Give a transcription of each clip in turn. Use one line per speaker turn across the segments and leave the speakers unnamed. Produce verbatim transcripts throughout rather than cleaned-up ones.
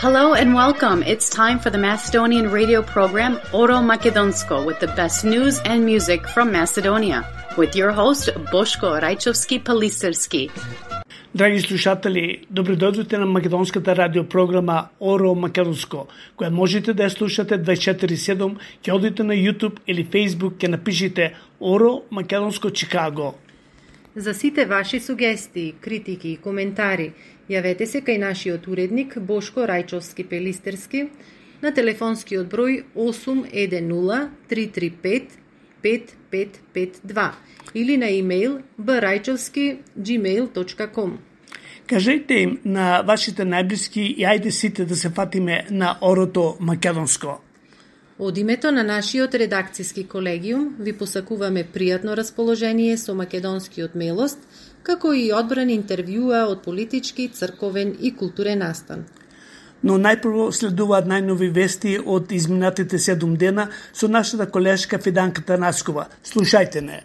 Hello and welcome. It's time for the Macedonian radio program Oro Makedonsko with the best news and music from Macedonia with your host Boško Rajčovski-Palisterski.
Драги слушатели, добродојдовте на македонската радиопрограма Оро Македонско, која можете да ја слушате дваесет и четири седум, ќе одите на YouTube или Facebook, ќе напишите Оро Македонско Чикаго.
За сите ваши сугестии, критики и коментари, јавете се кај нашиот уредник Бошко Рајчовски-Пелистерски на телефонскиот број осум еден нула три три пет пет пет пет два или на имејл b rajčovski gmail точка com.
Кажете им на вашите најблиски и ајде сите да се фатиме на Орото Македонско.
Од името на нашиот редакцијски колегиум ви посакуваме пријатно расположение со македонскиот милост, како и одбрани интервјуа од политички, црковен и културен настан.
Но најпрво следуваат најнови вести од изминатите седум дена со нашата колешка Фиданка Танаскова. Слушајте не.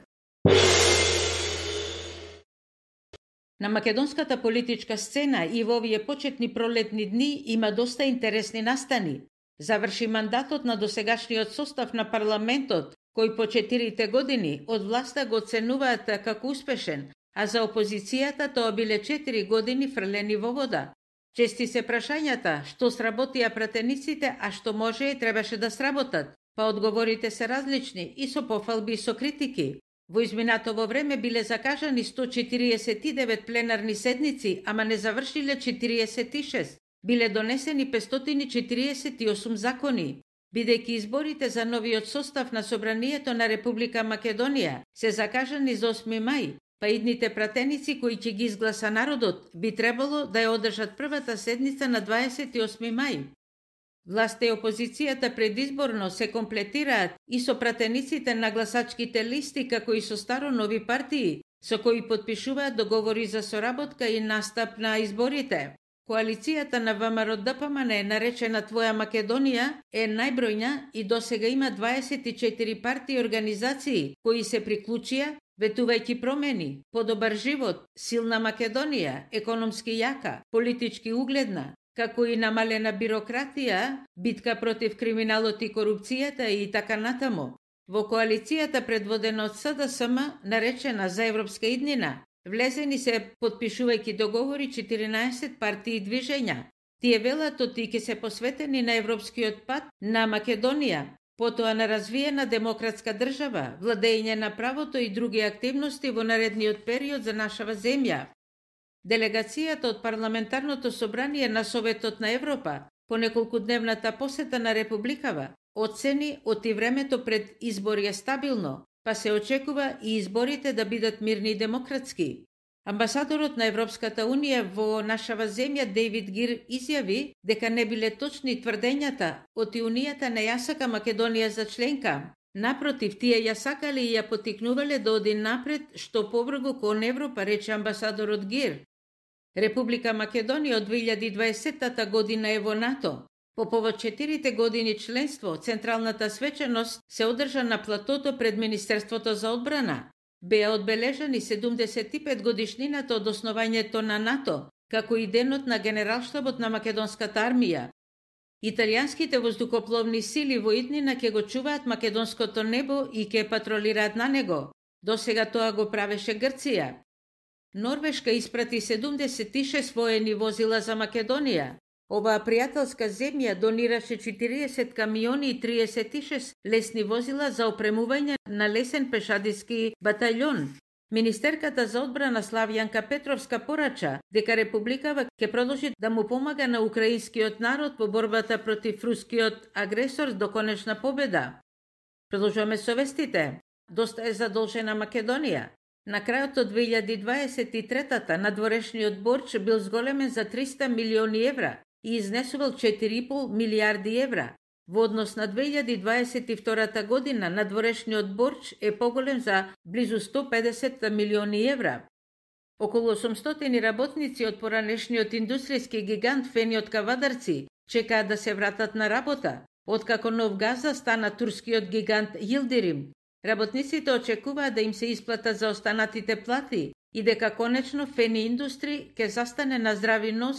На македонската политичка сцена и во овие почетни пролетни дни има доста интересни настани. Заврши мандатот на досегашниот состав на парламентот, кој по четирите години од власта го оценуваат како успешен, а за опозицијата тоа биле четири години фрлени во вода. Чести се прашањата што сработија пратениците, а што може и требаше да сработат, па одговорите се различни и со пофалби и со критики. Во изминатово време биле закажани сто четириесет и девет пленарни седници, ама не завршиле четириесет и шест. Биле донесени петстотини четириесет и осум закони. Бидејќи изборите за новиот состав на Собранието на Република Македонија се закажани за осми мај, па идните пратеници кои ќе ги изгласа народот би требало да ја одржат првата седница на дваесет и осми мај. Власта и опозицијата предизборно се комплетираат и со пратениците на гласачките листи, како и со старо нови партии, со кои подпишуваат договори за соработка и настап на изборите. Коалицијата на ВМРО-ДПМН, наречена Твоја Македонија, е најбројна и досега има дваесет и четири партии и организации кои се приклучија, ветувајќи промени, подобар живот, силна Македонија, економски јака, политички угледна, како и намалена бирократија, битка против криминалот и корупцијата и така натаму. Во коалицијата предводена од СДСМ, наречена За европска иднина, влезени се подпишувајќи договори четиринаесет партии и движења. Тие велат оти ќе се посветени на европскиот пат на Македонија, потоа на развиена демократска држава, владење на правото и други активности во наредниот период за нашава земја. Делегацијата од Парламентарното собрание на Советот на Европа по неколкудневната посета на Републикава оцени оти времето пред избори е стабилно, па се очекува и изборите да бидат мирни и демократски. Амбасадорот на Европската Унија во нашава земја Дейвид Гир изјави дека не биле точни тврдењата оти Унијата не ја сака Македонија за членка. Напротив, тие ја сакале и ја потикнувале да оди напред што побргу кон Европа, рече амбасадорот Гир. Република Македонија од две илјади и дваесетта година е во НАТО. По повод четирите години членство, централната свеченост се одржа на платото пред Министерството за одбрана. Беа одбележани седумдесет и пет годишнината од основањето на НАТО, како и денот на Генералштабот на Македонската армија. Италијанските воздухопловни сили во иднина ќе го чуваат македонското небо и ќе патролираат на него. Досега тоа го правеше Грција. Норвешка испрати седумдесет и шест воени возила за Македонија. Оваа пријателска земја донираше четириесет камиони и триесет и шест лесни возила за опремување на лесен пешадиски батаљон. Министерката за одбрана Славјанка Петровска порача дека Републикава ќе продолжи да му помага на украинскиот народ во борбата против рускиот агресор до конечна победа. Продолжуваме со вестите. Доста е задолжена Македонија. На крајот од две илјади дваесет и трета надворешниот борч бил зголемен за триста милиони евра и изнесувал четири и пол милијарди евра. Во однос на две илјади дваесет и втора година надворешниот борч е поголем за близу сто педесет милиони евра. Околу осумстотини работници од поранешниот индустријски гигант Фениот Кавадарци чекаат да се вратат на работа, откако нов газа стана турскиот гигант Йилдирим. Работниците очекуваат да им се исплатат за останатите плати и дека конечно Фени Индустри ќе застане на здрави нозе,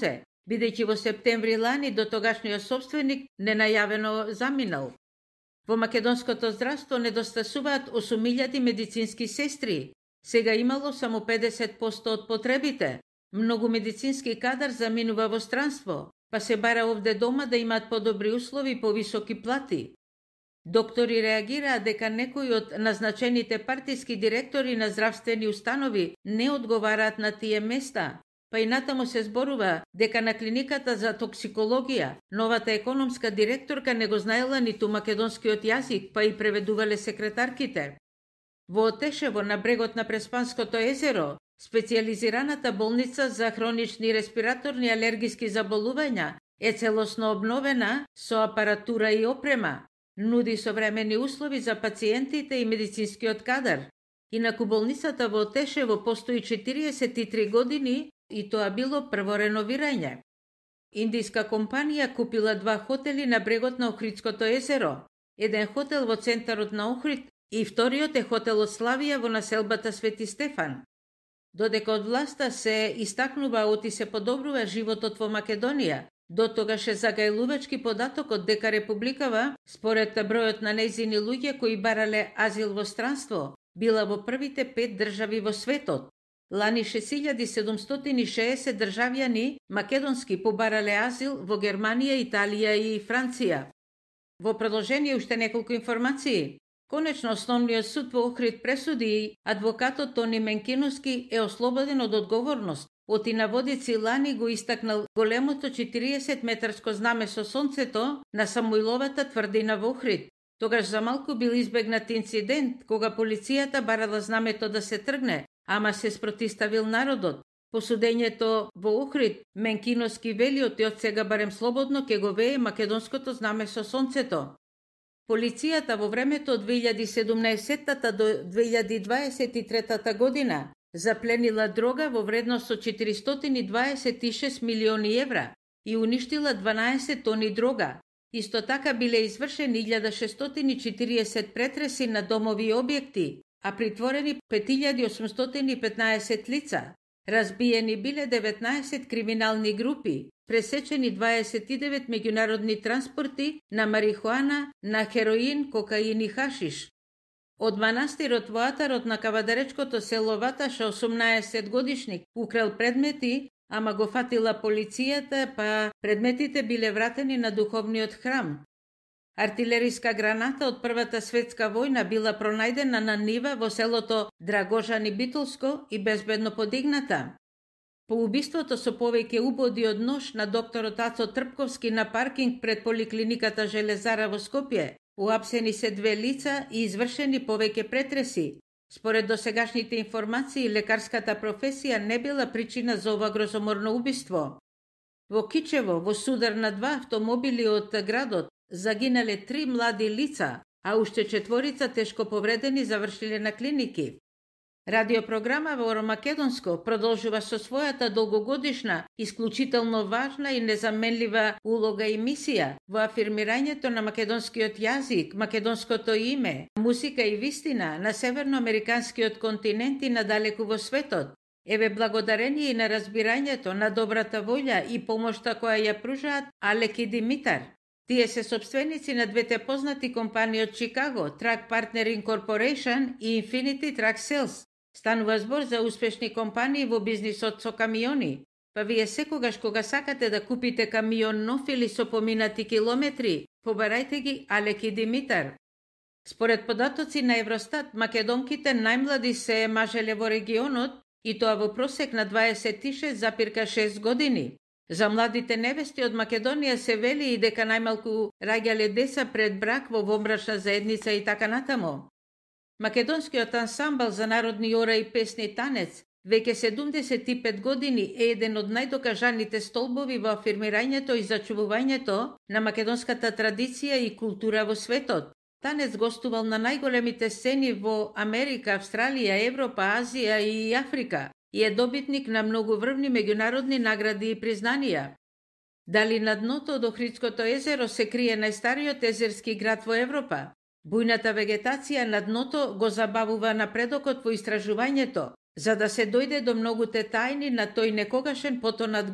бидејќи во септември лани до тогашниот собственик ненајавено заминал. Во македонското здравство недостасуваат осум илјади медицински сестри. Сега имало само педесет проценти од потребите. Многу медицински кадар заминува во странство, па се бара овде дома да имаат подобри услови и повисоки плати. Доктори реагираат дека некои од назначените партиски директори на здравствени установи не одговараат на тие места, па и натаму се зборува дека на клиниката за токсикологија новата економска директорка не го знаела ниту македонскиот јазик, па и преведувале секретарките. Во Отешево, на брегот на Преспанското езеро, специјализираната болница за хронични респираторни алергиски заболувања е целосно обновена со апаратура и опрема, нуди современи услови за пациентите и медицинскиот кадар. Инаку болницата во Отешево постои четириесет и три години и тоа било прво реновирање. Индиска компанија купила два хотели на брегот на Охридското езеро, еден хотел во центарот на Охрид и вториот е хотелот Славија во населбата Свети Стефан. Додека од власта се истакнува оти се подобрува животот во Македонија, до тогаш е загајлувачки податокот дека Републикава, според бројот на нејзини луѓе кои барале азил во странство, била во првите пет држави во светот. Лани шест илјади седумстотини и шеесет државјани македонски побарале азил во Германија, Италија и Франција. Во продолжение уште неколку информации. Конечно, основниот суд во Охрид пресуди и адвокатот Тони Менкиновски е ослободен од одговорност. Оти наводици лани го истакнал големото четириесет метарско знаме со сонцето на Самуиловата тврдина во Охрид. Тогаш за малку бил избегнат инцидент кога полицијата барала знамето да се тргне, ама се спротиставил народот. По судењето во Охрид, Менкиновски вели оти од сега барем слободно ке го вее македонското знаме со сонцето. Полицијата во времето од две илјади и седумнаесетта до две илјади и дваесет и трета година запленила дрога во вредност од четиристотини и дваесет и шест милиони евра и уништила дванаесет тони дрога. Исто така биле извршени илјада шестстотини и четириесет претреси на домови и објекти, а притворени пет илјади осумстотини и петнаесет лица. Разбиени биле деветнаесет криминални групи, пресечени дваесет и девет меѓународни транспорти на марихуана, на хероин, кокаин и хашиш. Од манастирот во атарот на кавадаречкото село Ваташа осумнаесет годишник украл предмети, ама го фатила полицијата, па предметите биле вратени на духовниот храм. Артилериска граната од Првата светска војна била пронајдена на нива во селото Драгожан и Битолско и безбедно подигната. По убиството со повеќе убоди од нож на докторот Ацо Трпковски на паркинг пред поликлиниката Железара во Скопје, уапсени се две лица и извршени повеќе претреси. Според досегашните информации, лекарската професија не била причина за ова грозоморно убиство. Во Кичево, во судар на два автомобили од градот, загинале три млади лица, а уште четворица тешко повредени завршиле на клиники. Радиопрограма во Македонско продолжува со својата долгогодишна, исклучително важна и незаменлива улога и мисија во афирмирањето на македонскиот јазик, македонското име, музика и вистина на северноамериканскиот континент и надалеку во светот. Еве благодарение и на разбирањето, на добрата волја и помошта која ја пружаат Алек и Димитар. Тие се собственици на двете познати компании од Чикаго, Track Partner Incorporation и Infinity Track Sales. Станува збор за успешни компании во бизнисот со камиони. Па вие секогаш кога сакате да купите камион нов или со поминати километри, побарајте ги Алек и Димитар. Според податоци на Евростат, македонките најмлади се мажеле во регионот и тоа во просек на дваесет и шест запирка шест години. За младите невести од Македонија се вели и дека најмалку раѓале деца пред брак во вомбрачна заедница и така натаму. Македонскиот ансамбл за народни ора и песни Танец веќе седумдесет и пет години е еден од најдокажаните столбови во афирмирањето и зачувувањето на македонската традиција и култура во светот. Танец гостувал на најголемите сцени во Америка, Австралија, Европа, Азија и Африка и е добитник на многу врвни меѓународни награди и признанија. Дали на дното од Охридското езеро се крие најстариот езерски град во Европа? Бујната вегетација на дното го забавува напредокот во истражувањето, за да се дојде до многуте тајни на тој некогашен потонат град,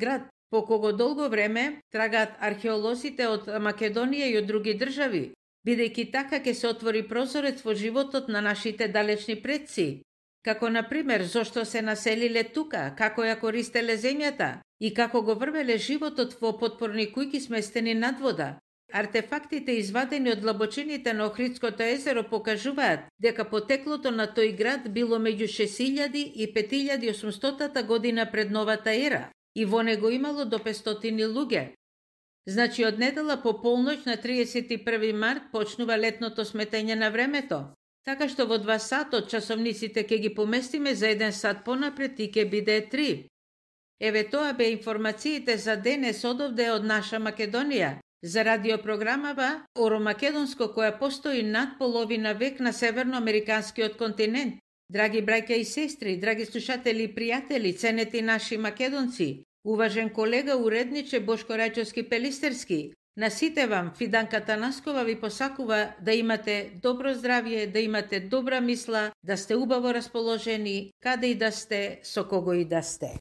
по кого долго време трагаат археолозите од Македонија и од други држави, бидејќи така ќе се отвори прозорец во животот на нашите далечни предци, како например зошто се населиле тука, како ја користеле земјата и како го врвеле животот во потпорни куќи сместени над вода. Артефактите извадени од длабочините на Охридското езеро покажуваат дека потеклото на тој град било меѓу шест илјади и пет илјади и осумстотата година пред новата ера и во него имало до петстотини луѓе. Значи од недела по полноќ на триесет и први март почнува летното сметање на времето, така што во два сатот часовниците ќе ги поместиме за еден сат понапред и ќе биде три. Еве тоа бе информациите за денес одовде од наша Македонија, за радиопрограмава Оро Македонско, која постои над половина век на северноамериканскиот континент. Драги браќа и сестри, драги слушатели и пријатели, ценети наши македонци, уважен колега уредниче Бошко Рајчовски Пелистерски, на сите вам Фиданка Танаскова ви посакува да имате добро здравје, да имате добра мисла, да сте убаво расположени, каде и да сте, со кого и да сте.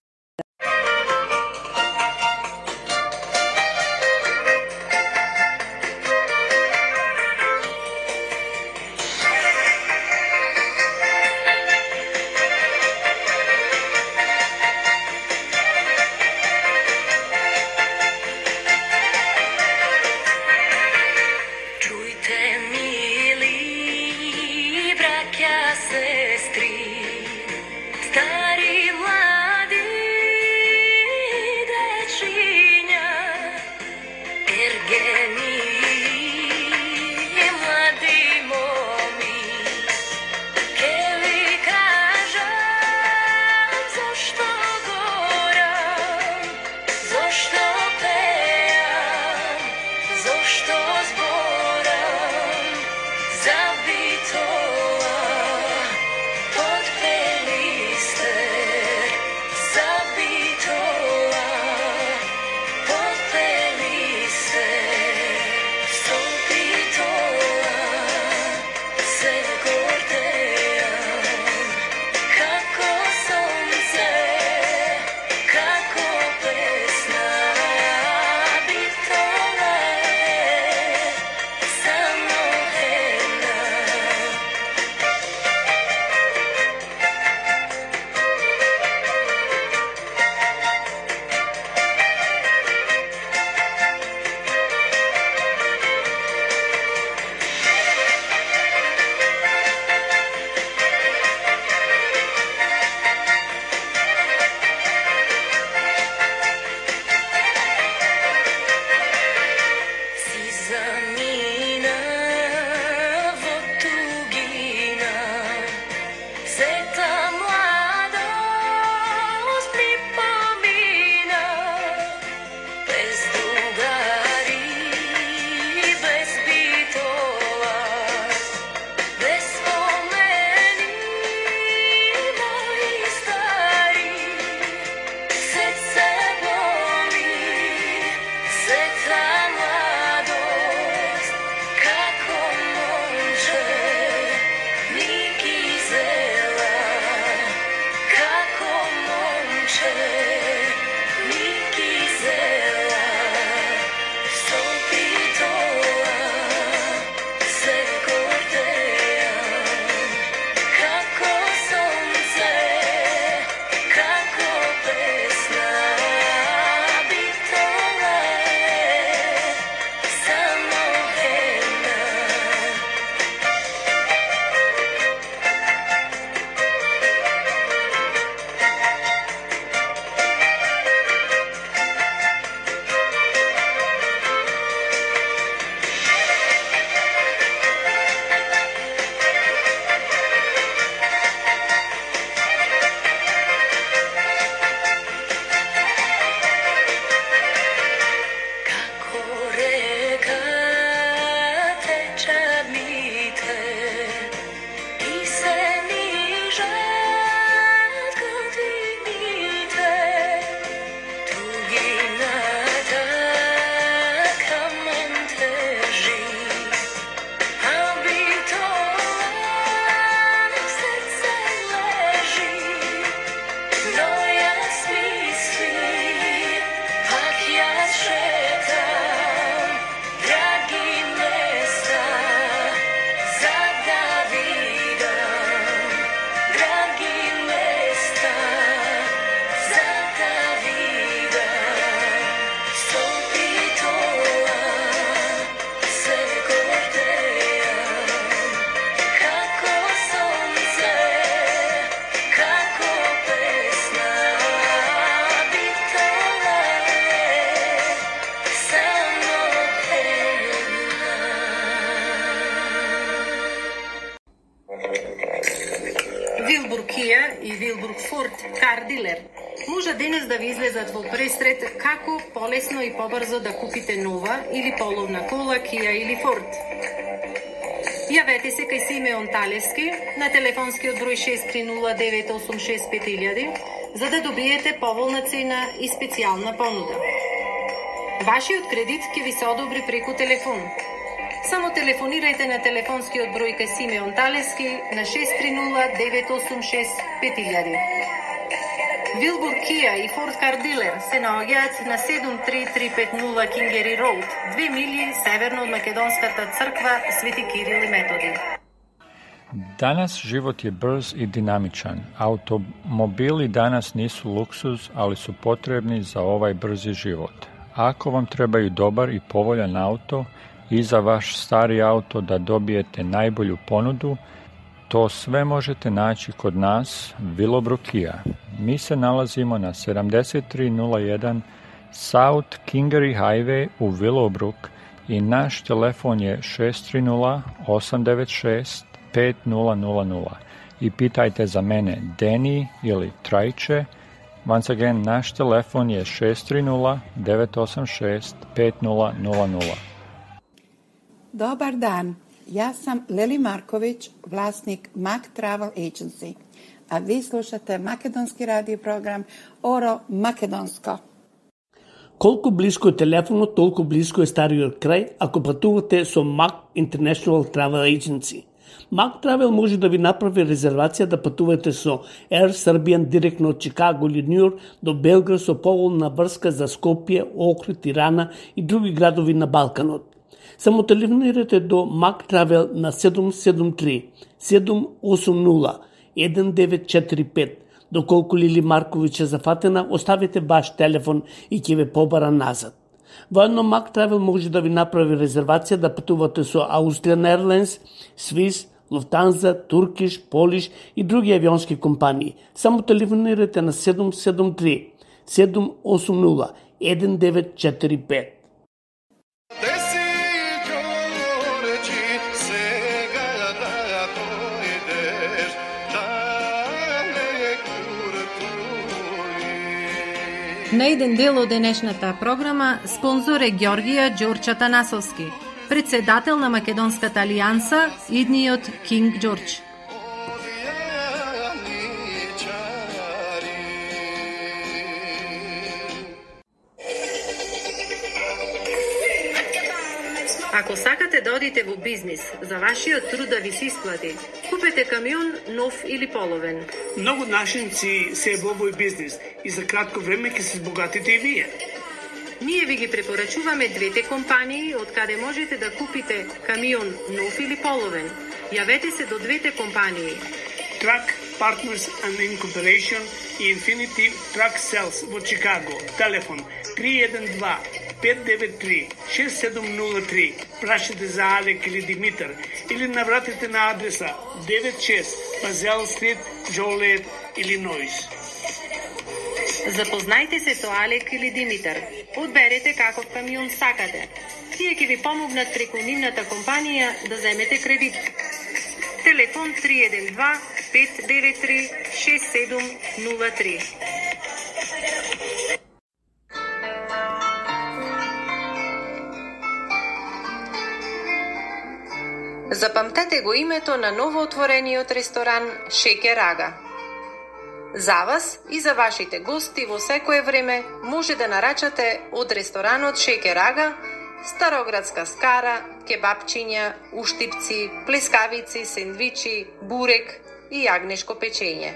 Sestri, stari mladi
и Вилбург Форд Кар Дилер може денес да ви излезат во пресред како полесно и побрзо да купите нова или половна кола Kia или Ford. Јавете се кај Симеон Талевски на телефонскиот број шест три нула девет осум шест пет илјади за да добиете поволна цена и специјална понуда. Вашиот кредит ќе ви се одобри преку телефон. Само телефонирајте на телефонскиот број кај Симеон Талевски на шест три нула девет осум шест пет илјади. Вилбур Kia и Ford Car Dealer се наоѓаат на седум три три пет нула Кингери Роуд, две милји северно од македонската црква Свети Кирил и Методи.
Danas život je brz i dinamičan. Automobili danas nisu luksuz, ali su potrebni za ovaj brzi život. Ako vam trebaju dobar i povoljan auto i za vaš stari auto da dobijete najbolju ponudu, to sve možete naći kod nas, Willowbrook Kia. Mi se nalazimo na sedamdeset tri nula jedan South Kingery Highway u Willowbrook i naš telefon je šest tri nula osam devet šest pet nula nula nula. I pitajte za mene Deni ili Trajče. Once again, naš telefon je šest tri nula devet osam šest pet nula nula nula.
Dobar dan, ja sam Leli Marković, vlasnik Mac Travel Agency, a vi slušate makedonski radio program Oro Makedonsko.
Колку близко е телефонот, толку близко е стариот крај ако патувате со Mac International Travel Agency. Mac Travel може да ви направи резервација да патувате со Air Serbian директно од Чикаго или Њујорк до Белград со поволна врска за Скопје, Охрид, Тирана и други градови на Балканот. Само телефонирате до Mac Travel на седум седум три седум осум нула еден девет четири пет. Доколку Лили Марковиќ е зафатена, оставите ваш телефон и ќе ве побара назад. Воедно Mac Travel може да ви направи резервација да патувате со Austrian Airlines, Swiss, Lufthansa, Turkish, Polish и други авионски компании. Само телефонирате на седум седум три седум осум нула еден девет четири пет.
На еден дел од денешната програма спонзор е Ѓорѓија Ѓорча Танасовски, председател на Македонската алијанса, идниот Кинг Ѓорџ. Ако сакате да одите во бизнис, за вашиот труд да ви се исплати, купете камион нов или половен.
Многу нашинци се во овој бизнис и за кратко време ќе се збогатите и вие.
Ние ви ги препорачуваме двете компании од каде можете да купите камион нов или половен. Јавете се до двете компании.
Truck Partners and Incorporation и Infinity Truck Sales во Чикаго. Телефон три еден два пет девет три шест седум нула три. Прашете за Алек или Димитар или навратите на адреса девет шест Базел Стрит, Джолет, Илинойс.
Запознајте се со Алек или Димитар. Одберете каков камион сакате. Тие ќе ви помогнат преку нивната компанија да земете кредит. Телефон три еден два пет девет три шест седум нула три. Запамтете го името на новоотворениот ресторан Шекер Ага. За вас и за вашите гости во секое време може да нарачате од ресторанот Шекер Ага староградска скара, кебапчиња, уштипци, плескавици, сендвичи, бурек и јагнешко печење.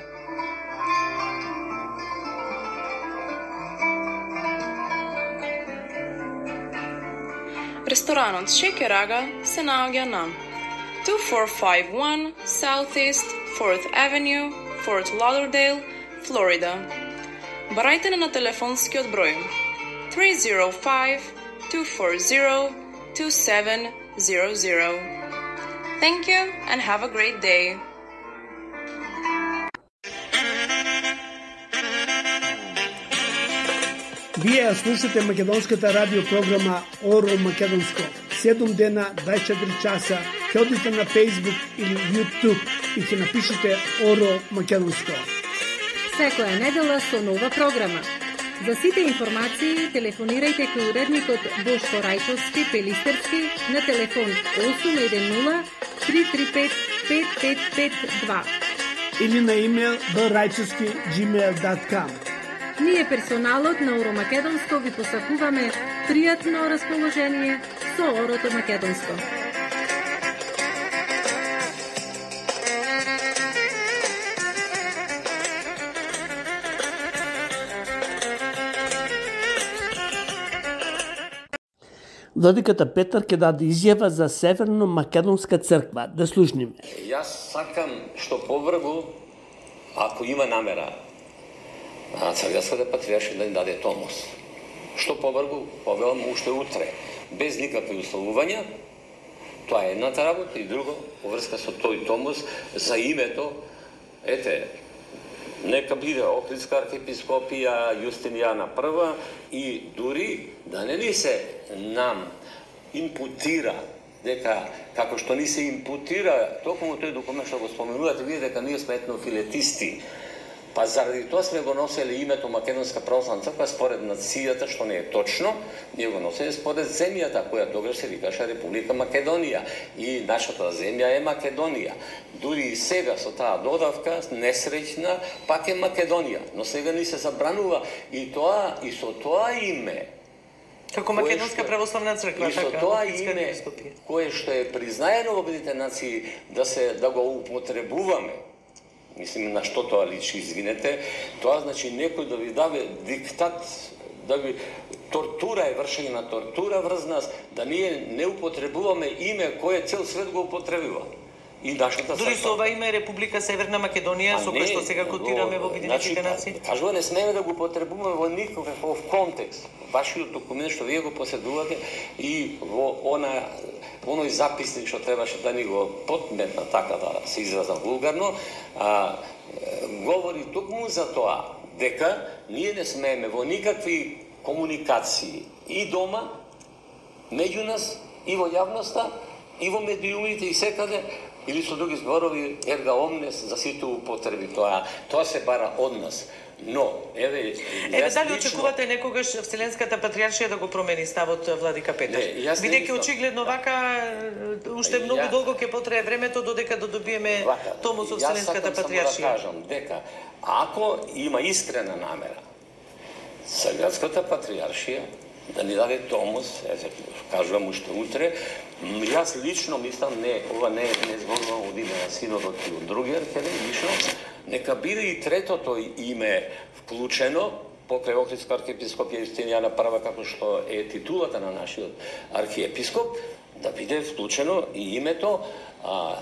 Ресторанот Шекер Ага се наоѓа на two four five one Southeast fourth Avenue, Fort Lauderdale, Флорида. Барајте на телефонскиот број three zero five two four zero two seven zero zero. Thank you and have a great day.
Вие слушате македонската радиопрограма Оро Македонско. седум дена, двајсет и четири часа, ќе одите на Facebook или YouTube и ќе напишете Оро Македонско.
секоја недела со нова програма. За сите информации телефонирајте кај уредникот Бошко Рајчовски Пелистерски на телефон осум еден нула три три пет пет пет пет два
или на имейл б рајчовски джимейл точка ком.
Ние персоналот на Оро Македонско ви посакуваме пријатно расположение со Орото Македонско.
Владиката Петар ќе даде изјава за Северно-Македонска црква. Да слушниме.
Јас сакам што побрзо, ако има намера, а Црквата патриаршија да ни даде томос. Што побрзо, повелам уште утре, без никакви условувања. Тоа е едната работа и друго, поврска со тој томос за името, ете, нека биде Охридска архиепископија, Јустинијана прва и дури да не ни се нам импутира дека, како што ни се импутира токму тој документ што го споменувате, вие дека ние сме етнофилетисти. Па заради тоа сме го носели името Македонска православна црква според нацијата, што не е точно, ние го носели според земјата, која тогаш се викаше Република Македонија. И нашата земја е Македонија. Дури и сега со таа додавка, несреќна, пак е Македонија. Но сега ни се забранува и тоа, и со тоа име,
како Македонска православна црква,
и со
така,
тоа име, кое што е признаено во Обединетите нации, да се да го употребуваме. Мислим на што тоа личи, извинете, тоа значи некој да ви даде диктат, да ви тортура е вршење на тортура врз нас, да ние не употребуваме име кое цел свет го употребува. И нашата
дури со ова име Република Северна Македонија, со кое што сега котираме во Обединетите нации.
Кажува, не смееме да го употребуваме во никаков контекст. Вашиот документ што вие го поседувате и во она оној записник што требаше да ни го подметна, така да се изразам вулгарно, а, говори токму за тоа дека ние не смееме во никакви комуникации и дома, меѓу нас, и во јавноста, и во медиумите, и секаде, или со други зборови, ерга омнес, за сите употреби тоа. Тоа се бара од нас. Но, еве,
еве дали лично очекувате некогаш Вселенската патриаршија да го промени ставот владика Петар? Бидејќи очигледно вака уште ја, многу долго ќе потрае времето додека да добиеме томос од Вселенската патриаршија.
Јас сакам само да кажам дека ако има искрена намера Вселенската патриаршија да ни даде томос, ете, кажувам уште утре, јас лично мислам, не, ова не е не зборувам од име на синодот и од други архиереи, лично, нека биде и третото име вклучено, покрај Охридска архиепископија Јустинијана прва, како што е титулата на нашиот архиепископ, да биде вклучено и името а,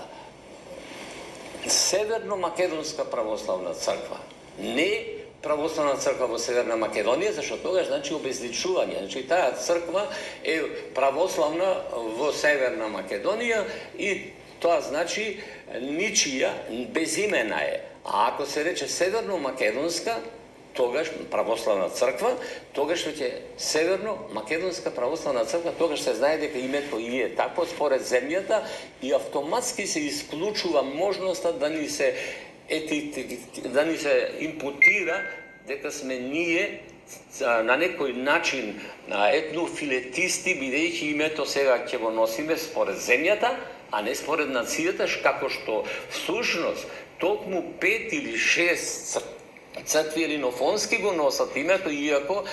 Северно-Македонска православна црква. Не православна црква во Северна Македонија, зашто тогаш значи обезличување. Значи таа црква е православна во Северна Македонија и тоа значи ничија, безимена е. А ако се рече Северно-Македонска, тогаш православна црква, тогаш ќе Северно-Македонска православна црква, тогаш се знае дека името и е такво според земјата и автоматски се исклучува можноста да ни се ети, да ни се импутира дека сме ние на некој начин етнофилетисти, бидејќи името сега ќе го носиме според земјата, а не според нацијата, како што всушност токму пет или шест цркви елинофонски го носат името, иако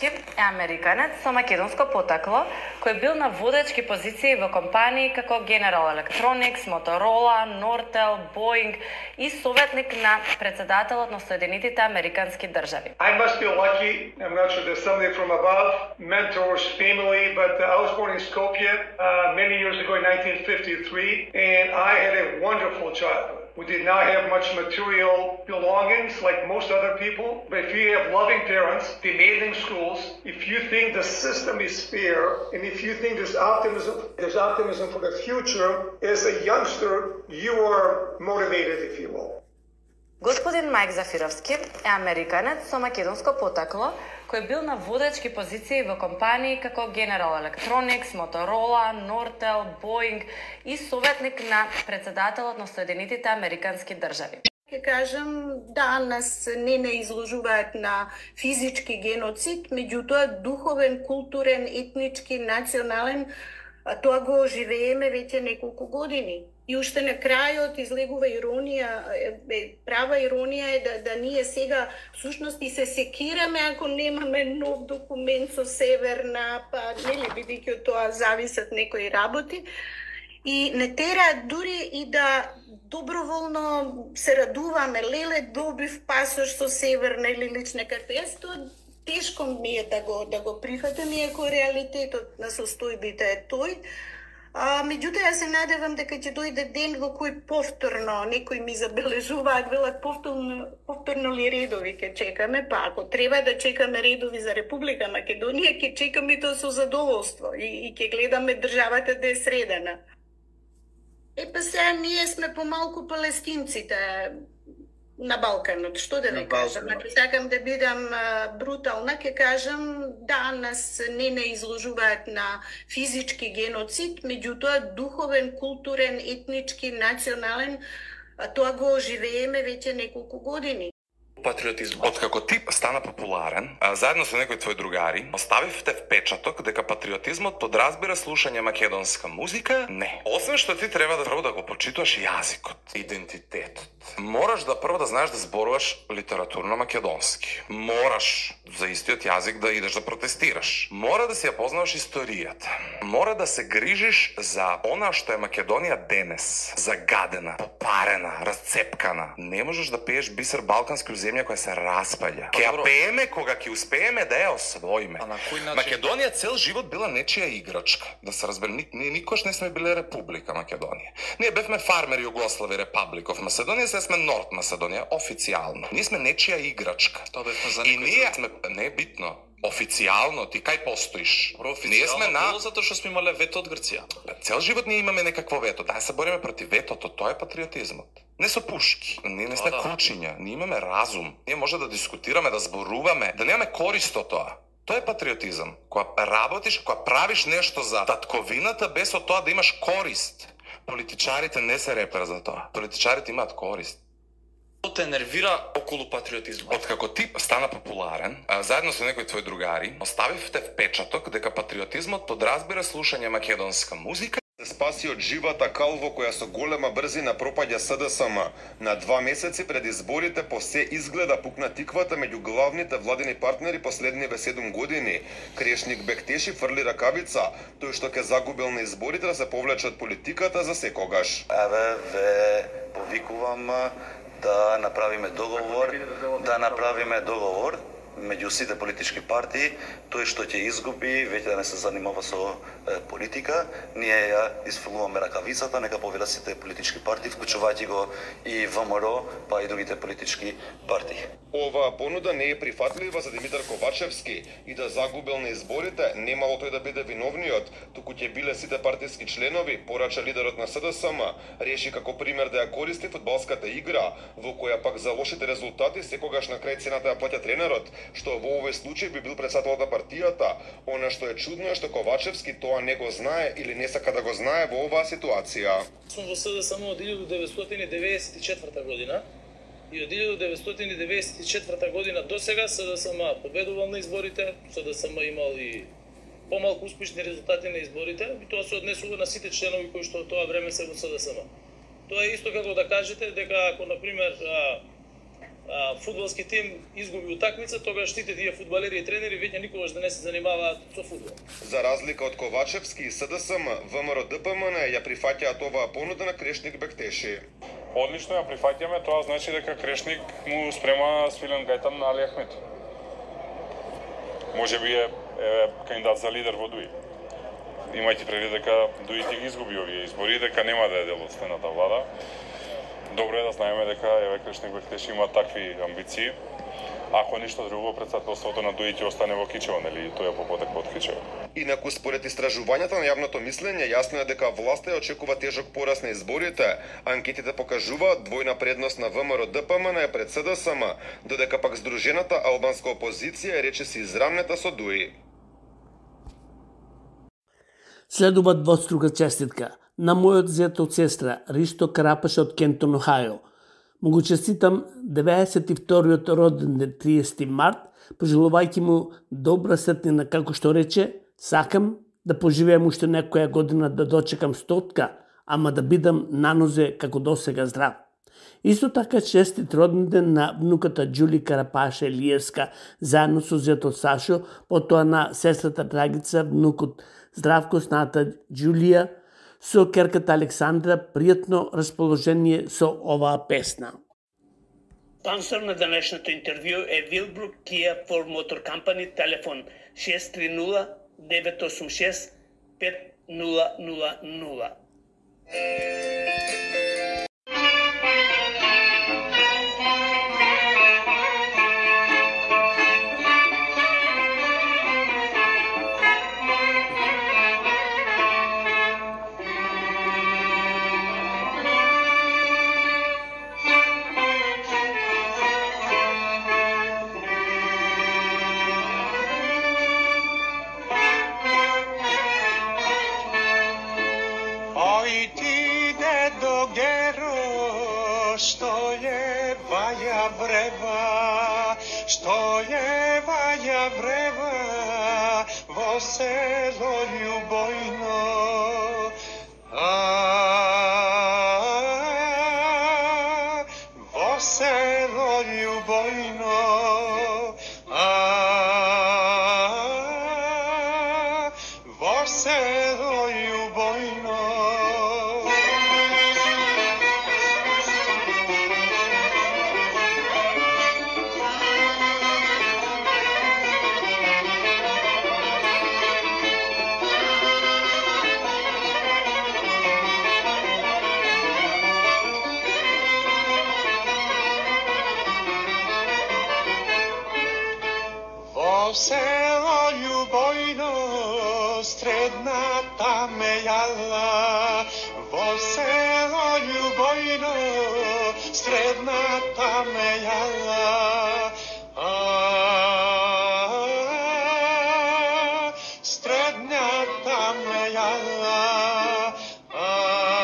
Зафировски е американец со македонско потекло, кој бил на водечки позиции во компании како General Electronics, Motorola, Nortel, Boeing и советник на председателот на Соединетите Американски држави.
I must be lucky. I'm not sure there's somebody from above, mentors, family, but uh, I was born in Skopje uh, many years ago in nineteen fifty-three, and I had a wonderful childhood. We did not have much material belongings like most other people, but if you have loving parents, demanding schools, if you think the system is fair, and if you think there's optimism, there's optimism for the future, as a youngster, you are motivated, if you will.
Господин Мајк Зафировски е американец со македонско потекло, кој бил на водечки позиции во компании како General Electronics, Motorola, Nortel, Boeing и советник на председателот на Соединетите Американски држави.
Ке кажам, да, нас не не изложуваат на физички геноцид, меѓутоа духовен, културен, етнички, национален, тоа го живееме веќе неколку години. И уште на крајот излегува иронија, права иронија е да, да ние сега всушност и се секираме ако немаме нов документ со Северна, па нели бидејќи од тоа зависат некои работи. И не тера дури и да доброволно се радуваме, леле добив пасош со Северна или лична карта. Јас тоа тешко ми е да го, да го прифатам, иако реалитетот на состојбите е тој. А, меѓутоа, јас се надевам дека ќе дојде ден во кој повторно некои ми забележуваат, велат повторно, повторно ли редови ќе чекаме, па ако треба да чекаме редови за Република Македонија, ќе чекаме тоа со задоволство и, и ќе гледаме државата да е средена. Е, па сега ние сме помалку палестинците на Балканот, што да ви кажам? Ако сакам да бидам брутална, ќе кажам, да, нас не не изложуваат на физички геноцид, меѓутоа духовен, културен, етнички, национален, тоа го живееме веќе неколку години.
Патриотизм. Откако ти стана популарен, а, заедно со некои твои другари, оставивте впечаток дека патриотизмот подразбира слушање македонска музика? Не. Освен што ти треба да прво да го почитуваш јазикот, идентитетот. Мораш да прво да знаеш да зборуваш литературно македонски. Мораш за истиот јазик да идеш да протестираш. Мора да си ја познаваш историјата. Мора да се грижиш за она што е Македонија денес. Загадена, попарена, разцепкана. Не можеш да пееш Бисер Балкански земја која се распаѓа. Ке ја пееме кога ќе успееме да ја освоиме. Македонија цел живот била нечија играчка. Да се разбере, ние никош не сме биле Република Македонија. Ние бевме фармери Југослави Репабликов Македонија, се сме Норд Македонија официјално. Ние сме нечија играчка. И ние сме не е битно. Официјално ти кај постоиш? Ние сме на затоа што сме имале вето од Грција. Цел живот ние имаме некакво вето. Да се бориме против ветото, тоа е патриотизмот. Не со пушки. Ние не сме кучиња, ние имаме разум. Ние може да дискутираме, да зборуваме, да немаме корист од тоа. Тоа е патриотизам. Кога работиш, кога правиш нешто за татковината без од тоа да имаш корист. Политичарите не се репер за тоа. Политичарите имаат корист. Што те нервира околу патриотизмот? Откако ти стана популарен, а, заедно со некои твои другари, оставивте впечаток дека патриотизмот подразбира слушање македонска музика.
Се спаси од живата калво која со голема брзина пропаѓа С Д С М. На два месеци пред изборите по се изгледа пукна тиквата меѓу главните владени партнери последниве седум години. Крешник Бектеши фрли ракавица, тој што ќе загубил на изборите да се повлече од политиката за секогаш.
Еве ве повикувам да направиме договор, да направиме договор меѓу сите политички партии, тој што ќе изгуби веќе да не се занимава со е, политика, ние ја изфрлуваме ракавицата, нека повелат сите политички партии, вклучувајќи го и В М Р, па и другите политички партии.
Оваа понуда не е прифатлива за Димитар Ковачевски и да загубил на изборите, немало тој да биде виновниот, туку ќе биле сите партиски членови, порача лидерот на С Д С М, реши како пример да ја користи фудбалската игра, во која пак за лошите резултати секогаш на крај цената ја плаќа тренерот, што во овој случај би бил председател на партијата. Она што е чудно е што Ковачевски тоа не го знае или не сака да го знае во оваа ситуација.
Сум во С Д С М од илјадум деветстотини деветдесет и четврта година и од илјадум деветстотини деветдесет и четврта година до сега С Д С М победувал на изборите, С Д С М имал и помалку успешни резултати на изборите и тоа се однесува на сите членови кои што од тоа време се во С Д С М. Тоа е исто како да кажете дека ако на пример а, фудбалски тим изгуби утакмица, тогаш сите тие фудбалери и тренери веќе никогаш да не се занимаваат со фудбал.
За разлика од Ковачевски и СДСМ, ВМРО-ДПМН ја прифаќаат оваа понуда на Крешник Бектеши.
Одлично ја прифаќаме, тоа значи дека Крешник му спрема свилен гајтан на Али Ахмет. Може би е, е кандидат за лидер во ДУИ. Имајќи предвид дека ДУИ ќе ги изгуби овие избори, дека нема да е дел од следната влада. Добро е да знаеме дека еве Крешник Бектеши има такви амбиции. Ако ништо друго, претседателството на ДУИ ќе остане во Кичево, нели, и тоа е попотек од Кичево.
Инаку според истражувањата на јавното мислење, јасно е дека власта ја очекува тежок пораз на изборите. Анкетите покажуваат двојна предност на ВМРО-ДПМН пред СДСМ, додека пак здружената албанска опозиција е речиси израмнета со ДУИ.
Следува двострука честитка на мојот зет од сестра Ристо Карапаша од Кентон, Охајо. Му го честитам деветдесет и вториот роден ден триесети март, пожелувајќи му добра сетнина, како што рече, сакам да поживеам уште некоја година да дочекам стотка, ама да бидам на нозе како досега здрав. Исто така честит роден ден на внуката Џули Карапаша Елиевска, заедно со зетот Сашо, потоа на сестрата Драгица, внукот Здравко, сната Џулија, со керката Александра, пријатно расположение со оваа песна. Спонсор на денешното интервју е Вилбрук Kia Ford Motor Company, телефон шест три нула девет осум шест пет нула нула нула.
Što je valja vreva vo selo ljubojno, a vo selo ljubojno, a vo selo ljubojno. Selo ljubojno, strednata me jala. Vo selo ljubojno, strednata me jala. A, strednata me jala. A,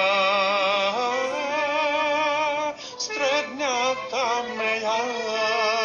strednata me jala.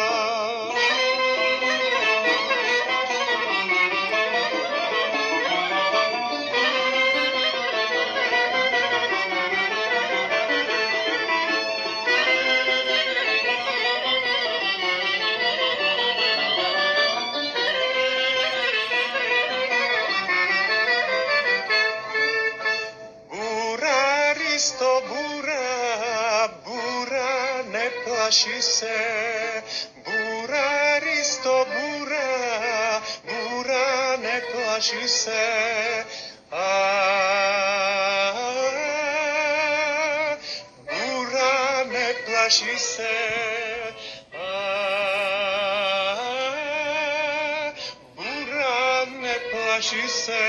Plaši se, bura, Risto, bura, bura, ne plaši se. A, bura, ne plaši se. A, bura, ne plaši se.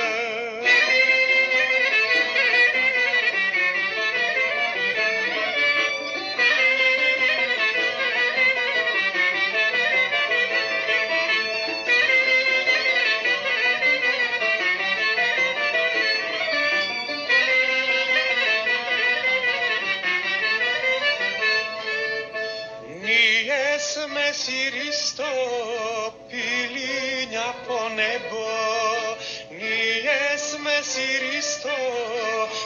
Sme si Risto pilinja po nebo, nije sme si Risto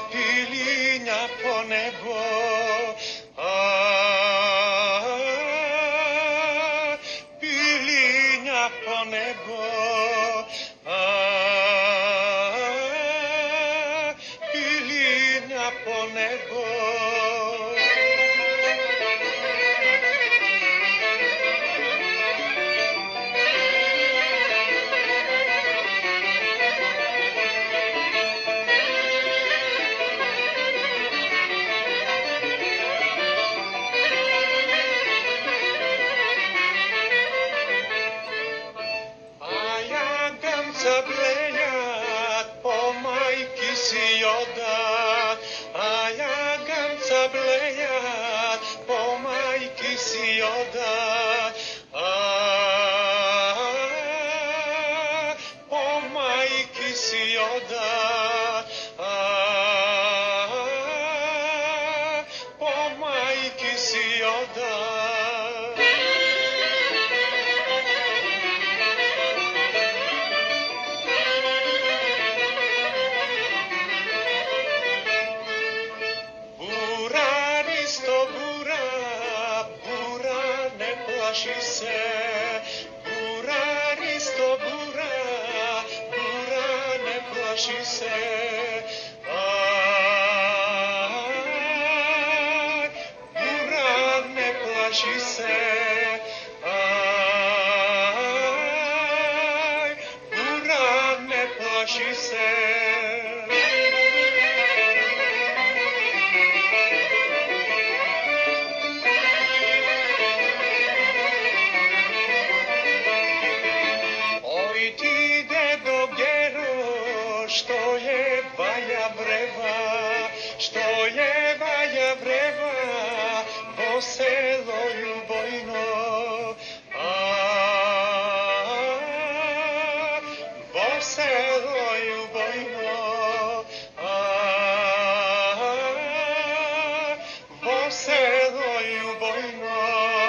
pilinja po nebo. A, по небо, а пилина по небо. Блеят по майки си ода, а јаганца блеят по майки си ода, а по майки си ода, а по майки си ода. Plaši se, bura isto bura, bura ne plaši se. Aj, bura ne plaši se. Aj, bura ne plaši se. Što je vaja vreva, što je vaja vreva, bo selo ljubojno, a bo selo ljubojno, a bo selo ljubojno.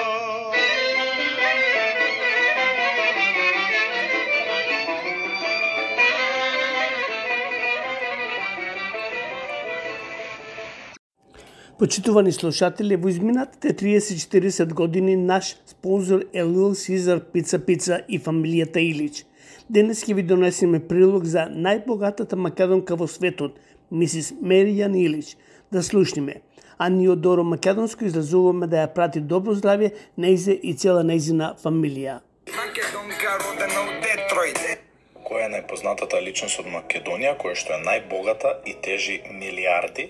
Почитувани слушатели, во изминатите триесет до четиридесет години наш спонзор е Little Caesar Pizza Pizza и фамилијата Илич. Денес ќе ви донесеме прилог за најбогатата македонка во светот, мисис Меријан Илич. Да слушниме. А ние од Оро Македонско излазуваме да ја прати добро здравје нејзе и цела нејзина фамилија.
Македонка родена од Детройт. Која е најпознатата личност од Македонија, која што е најбогата и тежи милиарди?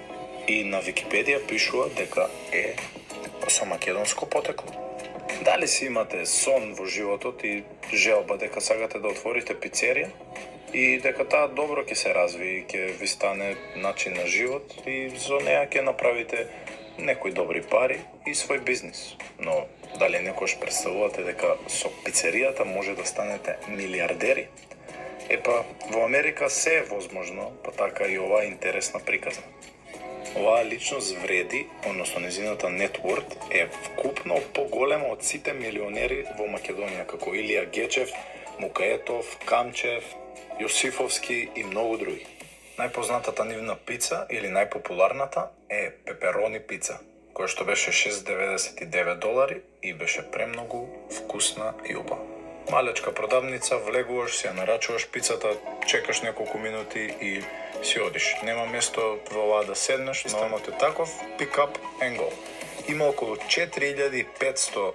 И на Википедија пишува дека е со македонско потекло. Дали си имате сон во животот и желба дека сакате да отворите пицерија и дека таа добро ќе се разви и ќе ви стане начин на живот и за неа ќе направите некои добри пари и свој бизнис. Но дали некош представувате дека со пицеријата може да станете милиардери? Епа, во Америка се е возможно, па така и оваа интересна приказна. Оваа личност вреди, односно незината нетворт е вкупно поголема од сите милионери во Македонија, како Илија Гечев, Мукаетов, Камчев, Јосифовски и многу други. Најпознатата нивна пица или најпопуларната е пеперони пица, која што беше шест деветдесет и девет долари и беше премногу вкусна и убава. Малечка продавница, влегуваш, си ја нарачуваш пицата, чекаш неколку минути и си одиш. Нема место во оваа да седнеш, системот е таков, pick up and go. Има околу четири илјади и петсто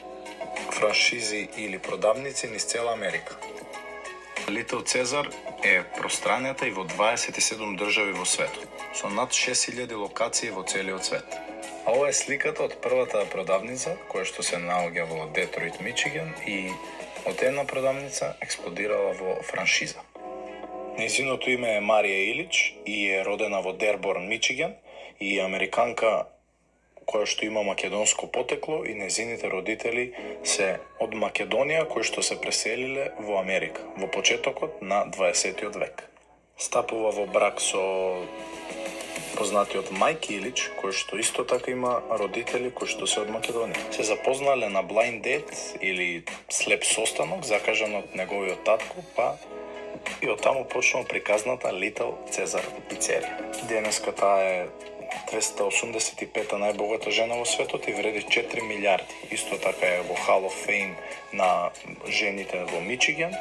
франшизи или продавници низ цела Америка. Little Caesar е пространета и во дваесет и седум држави во светот, со над шест илјади локации во целиот свет. А ова е сликата од првата продавница, која што се наоѓа во Детройт, Мичиган, и од една продавница експлодирала во франшиза. Нејзиното име е Марија Илич и е родена во Дерборн, Мичиган, и американка која што има македонско потекло, и нејзините родители се од Македонија кои што се преселиле во Америка во почетокот на дваесетиот век. Стапува во брак со познатиот Мајк Илич, кој што исто така има родители кои што се од Македонија. Се запознале на blind date или слеп состанок закажан од неговиот татко, па и од таму почнува приказната Little Caesar пицерија. Денеска таа е двесте осумдесет и пета најбогата жена во светот и вреди четири милиарди. Исто така е во Hall of Fame на жените во Мичиген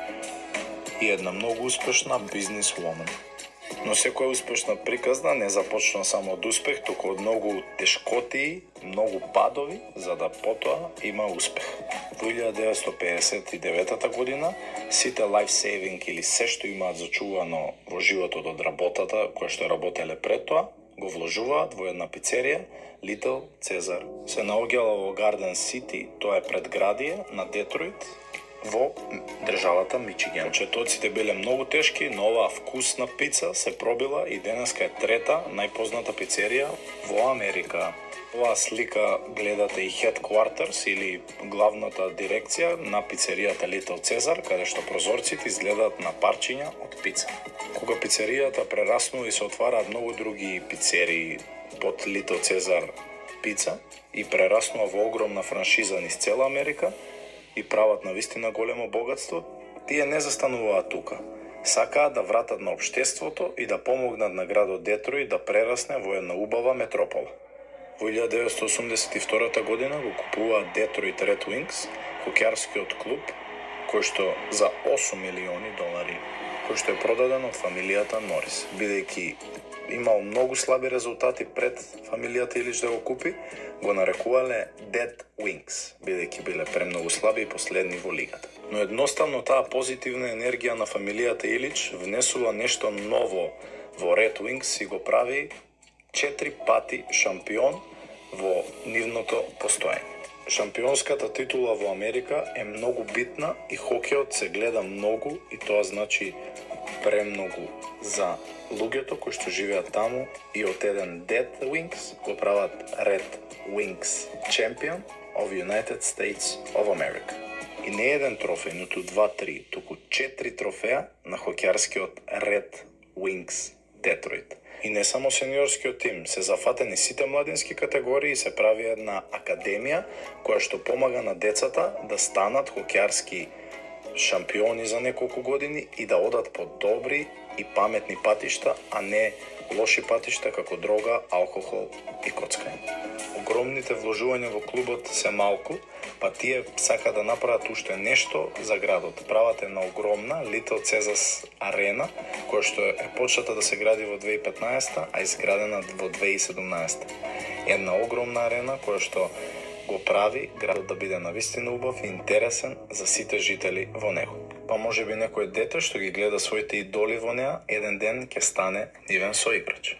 и една многу успешна бизнисвумен. Но секоја успешна приказна не започна само од успех, туку од многу тешкотии, многу падови, за да потоа има успех. Во илјада деветстотини педесет и девета година сите life saving или се што имаат зачувано во животот од работата која што работеле пред тоа, го вложуваат во една пицерија Little Caesar. Се наоѓала во Гарден Сити, тоа е предградие на Детройт, во државата Мичиген. Почетоците биле многу тешки, но оваа вкусна пица се пробила и денеска е трета најпозната пицерија во Америка. Оваа слика гледате и headquarters или главната дирекција на пицеријата Little Caesar, каде што прозорците изгледаат на парчиња од пица. Кога пицеријата прераснува и се отвараат многу други пицерии под Little Caesar пица и прераснува во огромна франшиза низ цела Америка и прават на вистина големо богатство, тие не застануваат тука. Сакаат да вратат на општеството и да помогнат на градот Детройт да прерасне во една убава метропола. Во илјада деветстотини осумдесет и втора година го купуваат Детройт Ред Уинкс, хокејарскиот клуб, кој што за осум милиони долари, кој што е продаден од фамилијата Норис. Бидејќи имал многу слаби резултати пред фамилијата Илич да го купи, го нарекувале Dead Wings, бидејќи биле премногу слаби и последни во лигата. Но едноставно таа позитивна енергија на фамилијата Илич внесува нешто ново во Red Wings и го прави четири пати шампион во нивното постоење. Шампионската титула во Америка е многу битна и хокејот се гледа многу и тоа значи премногу за луѓето кои што живеат таму и од еден Dead Wings го прават Red Wings Champion of United States of America. И не еден трофеј, ниту два-три, туку четири трофеа на хокејарскиот Red Wings Детройт. И не само сениорскиот тим, се зафатени сите младински категории и се прави една академија која што помага на децата да станат хокејарски шампиони за неколку години и да одат по добри и паметни патишта, а не лоши патишта како дрога, алкохол и коцкање. Огромните вложувања во клубот се малку, па тие сака да направат уште нешто за градот. Прават една огромна Little Caesars арена, која што е почната да се гради во две илјади и петнаесета, а изградена во две илјади и седумнаесета. Една огромна арена која што го прави градот да биде навистина убав и интересен за сите жители во него. Па може би некој дете што ги гледа своите идоли во неа, еден ден ќе стане нивен соиграч.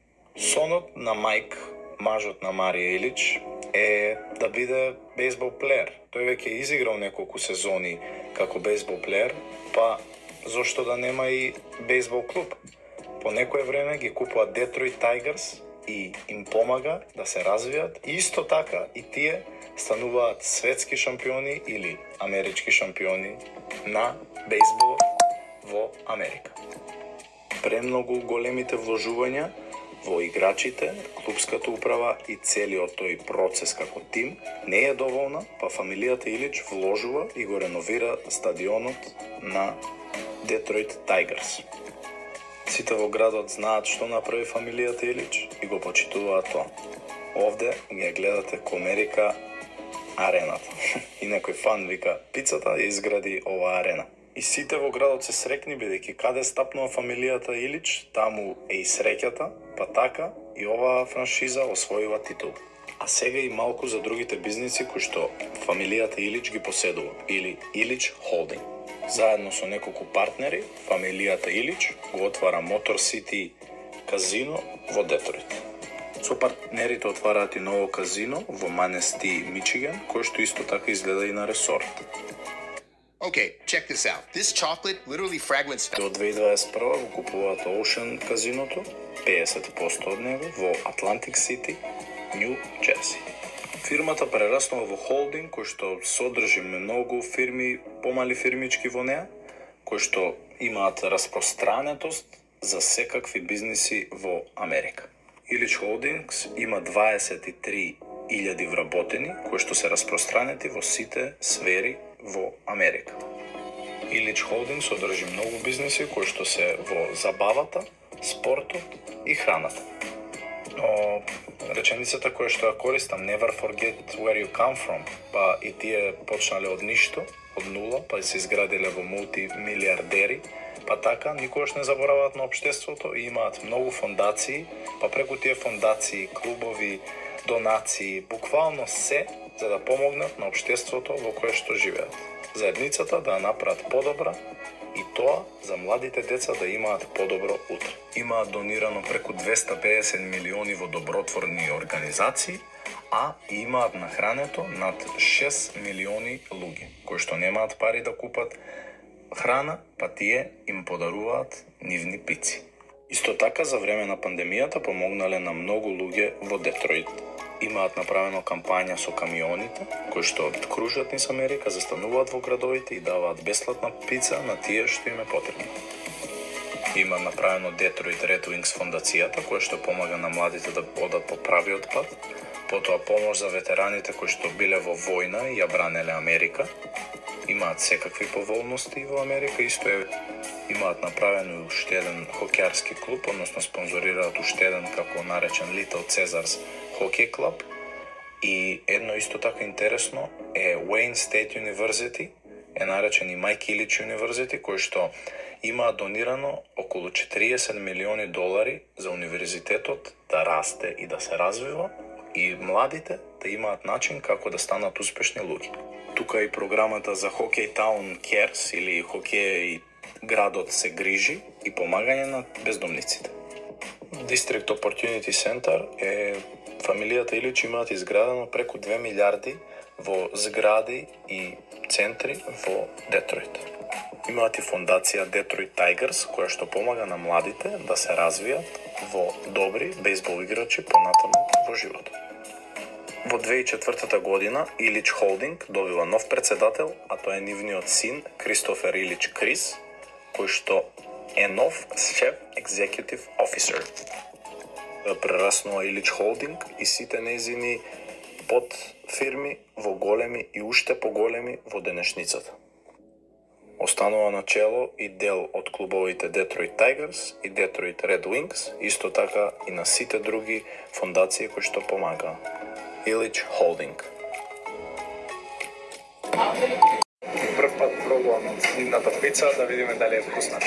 Сонот на Майк, мажот на Марија Илич, е да биде бейсбол плеер. Тој веќе изиграл неколку сезони како бейсбол плеер, па зошто да нема и бейсбол клуб? По некое време ги купува Детройт Тайгерс и им помага да се развијат. И исто така и тие стануваат светски шампиони или амерички шампиони на бейсбол во Америка. Премногу големите вложувања во играчите, клубската управа и целиот тој процес како тим не е доволна, па фамилијата Илич вложува и го реновира стадионот на Детройт Тайгерс. Сите во градот знаат што направи фамилијата Илич и го почитуваат тоа. Овде ги гледате Комерика арената. И некој фан вика, пицата ја изгради оваа арена. И сите во градот се срекни, бидејќи каде стапнува фамилијата Илич, таму е и среќата, па така и оваа франшиза освојува титул. А сега и малку за другите бизниси кои што фамилијата Илич ги поседува, или Илич Холдинг. Заедно со неколку партнери, фамилијата Илич го отвара Мотор Сити казино во Детройт. Со партнерите отвараат и ново казино во Манести, Мичиген, кој што исто така изгледа и на ресорт.
Okay, check this out. This chocolate literally fragments.
До две илјади дваесет и прва го купуваат Ocean казиното, педесет проценти од него во Атлантик Сити, Нью Джерси. Фирмата прераснува во холдинг кој што содржи многу фирми, помали фирмички во неа, кои што имаат распространетост за секакви бизниси во Америка. Илич Холдингс има дваесет и три илјади вработени кои што се распространети во сите сфери во Америка. Илич Холдинг содржи многу бизниси кои што се во забавата, спортот и храната. О, реченицата која што ја користам, never forget where you come from, па и тие почнале од ништо, од нула, па се изградиле во мултимилиардери, па така никогаш не забораваат на општеството и имаат многу фондации, па преку тие фондации, клубови, донации, буквално се за да помогнат на општеството во кое што живеат. Заедницата да ја направат подобра и тоа за младите деца да имаат подобро утре. Имаат донирано преку двеста педесет милиони во добротворни организации, а имаат нахрането над шест милиони луѓе, кои што немаат пари да купат храна, па тие им подаруваат нивни пици. Исто така, за време на пандемијата помогнале на многу луѓе во Детройт. Имаат направено кампања со камионите, кои што кружат низ Америка, застануваат во градовите и даваат бесплатна пица на тие што им е потребно. Има направено Detroit Red Wings фондацијата, која што помага на младите да одат по правиот пат, потоа помош за ветераните кои што биле во војна и ја бранеле Америка. Имаат секакви поволности во Америка, исто е имаат направено уште еден хокеарски клуб, односно спонзорираат уште еден како наречен Little Caesars хокеј клуб. И едно исто така интересно е Wayne State University, е наречен и Mike Ilitch University, кој што има донирано околу четириесет милиони долари за универзитетот да расте и да се развива и младите да имаат начин како да станат успешни луѓе. Тука и програмата за Hockey Town Cares или Хокеј градот се грижи и помагање на бездомниците. District Opportunity Center е фамилијата Илич имаат изградено преку две милиарди во згради и центри во Детройт. Имаат и фондација Detroit Tigers, која што помага на младите да се развијат во добри бейсбол играчи понатаму во животот. Во две тисачи и четвртата година Илич Холдинг добива нов председател, а тоа е нивниот син Кристофер Илич Крис, кој што е нов шеф executive officer. Прераснува Илич Холдинг и сите нејзини под фирми во големи и уште поголеми во денешницата. Останува на чело и дел од клубовите Detroit Tigers и Detroit Red Wings, исто така и на сите други фондации кои што помагаа. Илич Холдинг. Прв пат пробувам нивната пица да видиме дали е вкусна.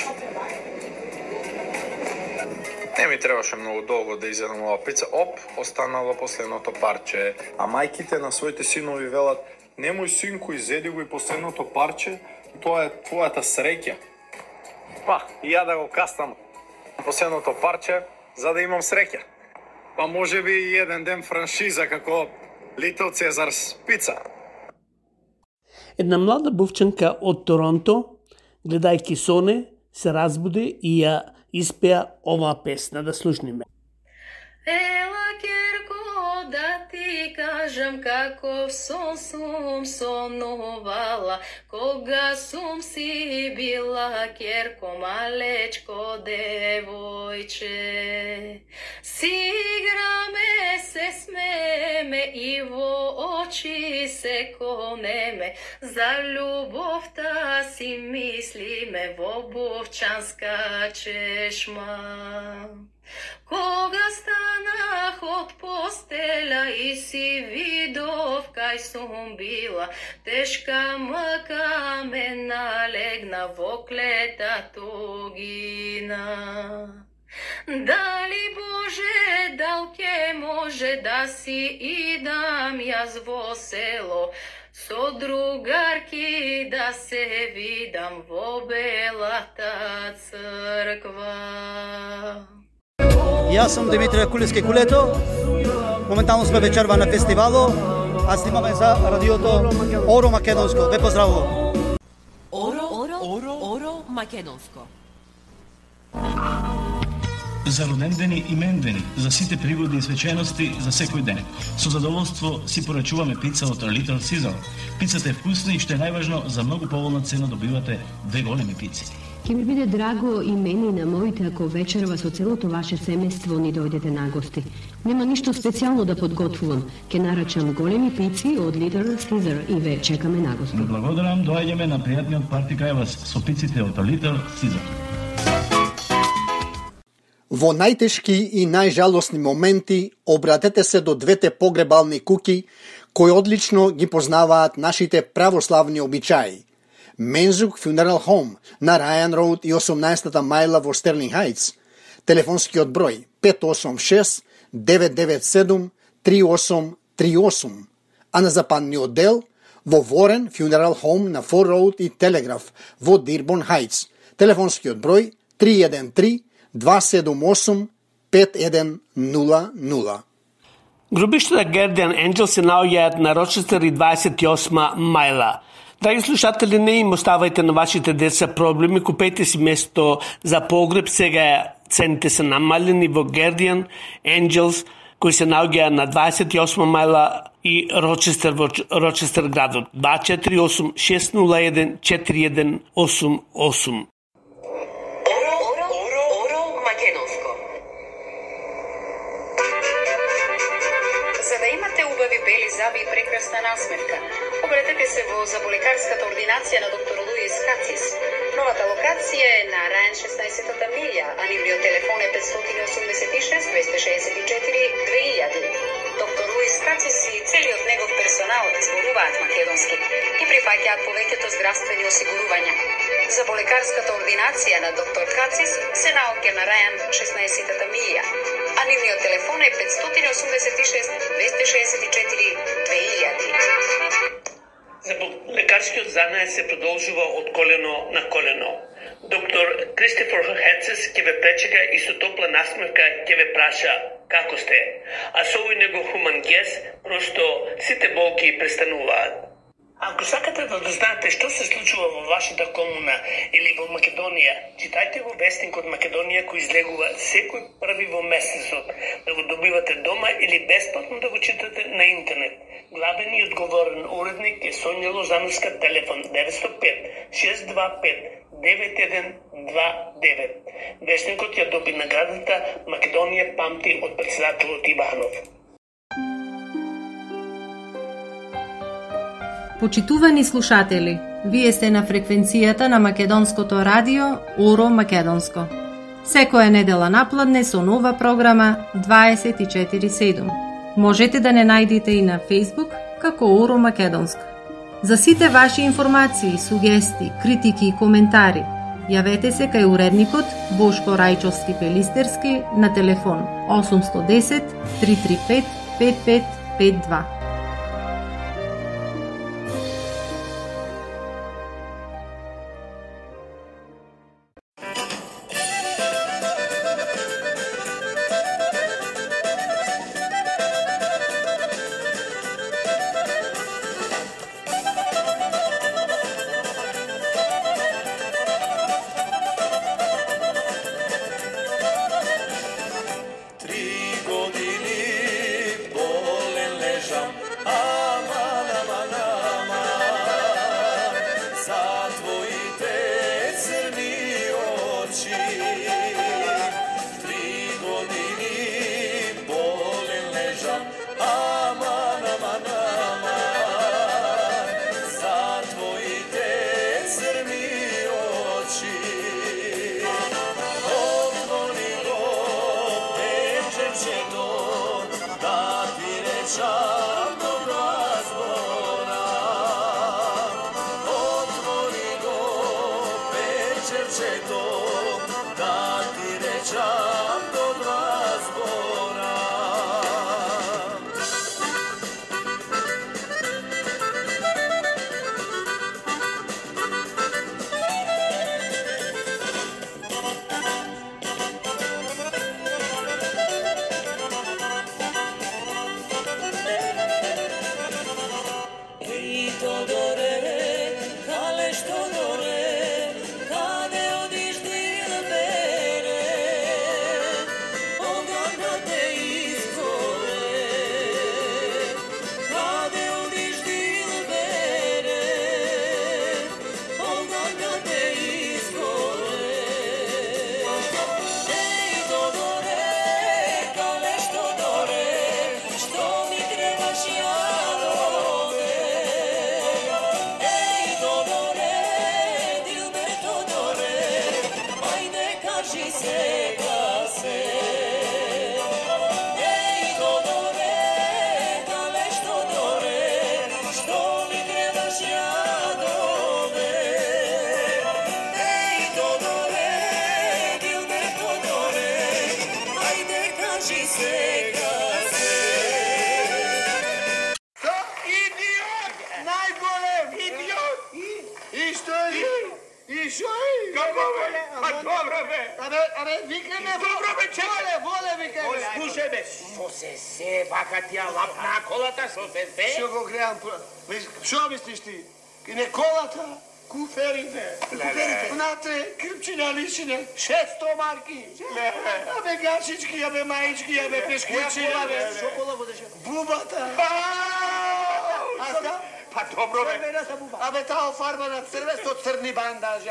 Не ми требаше многу долго да изедам ова пица. Оп, останало последното парче. А мајките на своите синови велат: "Немој синку, изеди го и последното парче, тоа е твојата среќа." Па, и ја да го кастам последното парче за да имам среќа. Па може би и еден ден франшиза како Little Caesars пица.
Една млада бувчанка од Торонто, гледајќи Соне, се разбуди и ја испеа оваа песна, да слушниме.
Ела, Керко, да ти кажам каков сон сум сонувала, кога сум си била, Керко, малечко девојче. Си играме, се смееме и во очи се конеме, за љубовта си мислиме во бувчанска чешма. Кога станах од постела и си видов кај сум била, тешка мъка ме налегна во клета тугина. Дали Боже, дал ке може да си идам јас во село, со другарки да се видам во Белата црква.
Јас сум Димитре Кулевски Кулето. Моментално сме вечерва на фестивало, а снимаме за радиото Оро Македонско. Ве поздравувам.
Оро, Оро, Оро, Оро Македонско.
За родендени и мендени, за сите пригоди и свечености за секој ден. Со задоволство си порачуваме пица од Little Caesar. Пицата е вкусна и што е најважно, за многу поволна цена добивате две големи пици.
Ќе ми биде драго и мене и на моите ако вечерва со целото ваше семејство ни дојдете на гости. Нема ништо специјално да подготвувам. Ќе нарачам големи пици од Little Caesar и ве чекаме на гости.
Благодарам, доаѓаме на пријатниот парти кај вас со пиците од Little Caesar.
Во најтешки и најжалосни моменти обратете се до двете погребални куќи кои одлично ги познаваат нашите православни обичаи. Мензук Funeral Home на Ryan Road и осумнаесетта мајла во Стерлинг Хајтс. Телефонскиот број пет осум шест девет девет седум три осум три осум. А на западниот дел во Warren Funeral Home на Ford Road и Телеграф во Дирбон Хајтс. Телефонскиот број три еден три два седум осум пет еден нула нула.
Гробиштата Guardian Angel се наоѓаат на Рочестер и дваесет и осма мајла. Драги слушатели, не им оставајте на вашите деца проблеми, купете си место за погреб, сега цените се намалени во Guardian Angels, кои се наоѓа на дваесет и осма мајла и Рочестер во Рочестер градот. два четири осум шест нула еден четири еден осум осум.
Заби и прекрасна насмевка. Обратете се во заболекарската ординација на доктор Луис Кацис. Новата локација е на Рајан шеснаесетта милја, а нивниот телефон е пет осумдесет и шест двеста шеесет и четири две илјади. Доктор Луис Кацис и целиот негов персонал зборуваат македонски и прифаќаат повеќето здравствени осигурувања. Заболекарската ординација на доктор Кацис се наоѓа на Рајан шеснаесетта милја, а нивниот телефон е пет осумдесет и шест двеста шеесет и четири две илјади.
Заболекарскиот занае се продолжува од колено на колено. Доктор Кристофер Хецес ќе ве пречека и со топла насмевка ќе ве праша како сте, а со овој него хуман гес просто сите болки престануваат. Ако сакате да дознаете што се случува во вашата комуна или во Македонија, читајте го вестникот Македонија кој излегува секој први во месецот, да го добивате дома или бесплатно да го читате на интернет. Главен и одговорен уредник е Сонја Лозановска, телефон деветстотини и пет шест два пет девет еден два девет. Вестникот ја доби наградата Македонија памти од претседателот Иванов.
Почитувани слушатели, вие сте на фреквенцијата на Македонското радио Оро Македонско. Секоја недела напладне со нова програма дваесет и четири седум. Можете да не најдете и на Facebook како Оро Македонско. За сите ваши информации, сугести, критики и коментари, јавете се кај уредникот Бошко Рајчовски Пелистерски на телефон осум едно десет три три пет пет пет пет два.
Кажи сега се шој?
Како бе? Па добро бе.
Абе, абе, викаме
добро бе, чекай.
Воле, викаме.
Слушај бе, што се се, бака ти ја лапна колата, што се се?
Што го гледам, што мислиш ти? Не колата, куферите. Куферите. Внатре, крпчина, личина, шесто марки. Абе, гачички, абе, маички, абе, пешкучи, абе. Што кола водеше? Бубата. Аста?
Па добро бе.
Абе, таа офарбана црве со црни бандажи.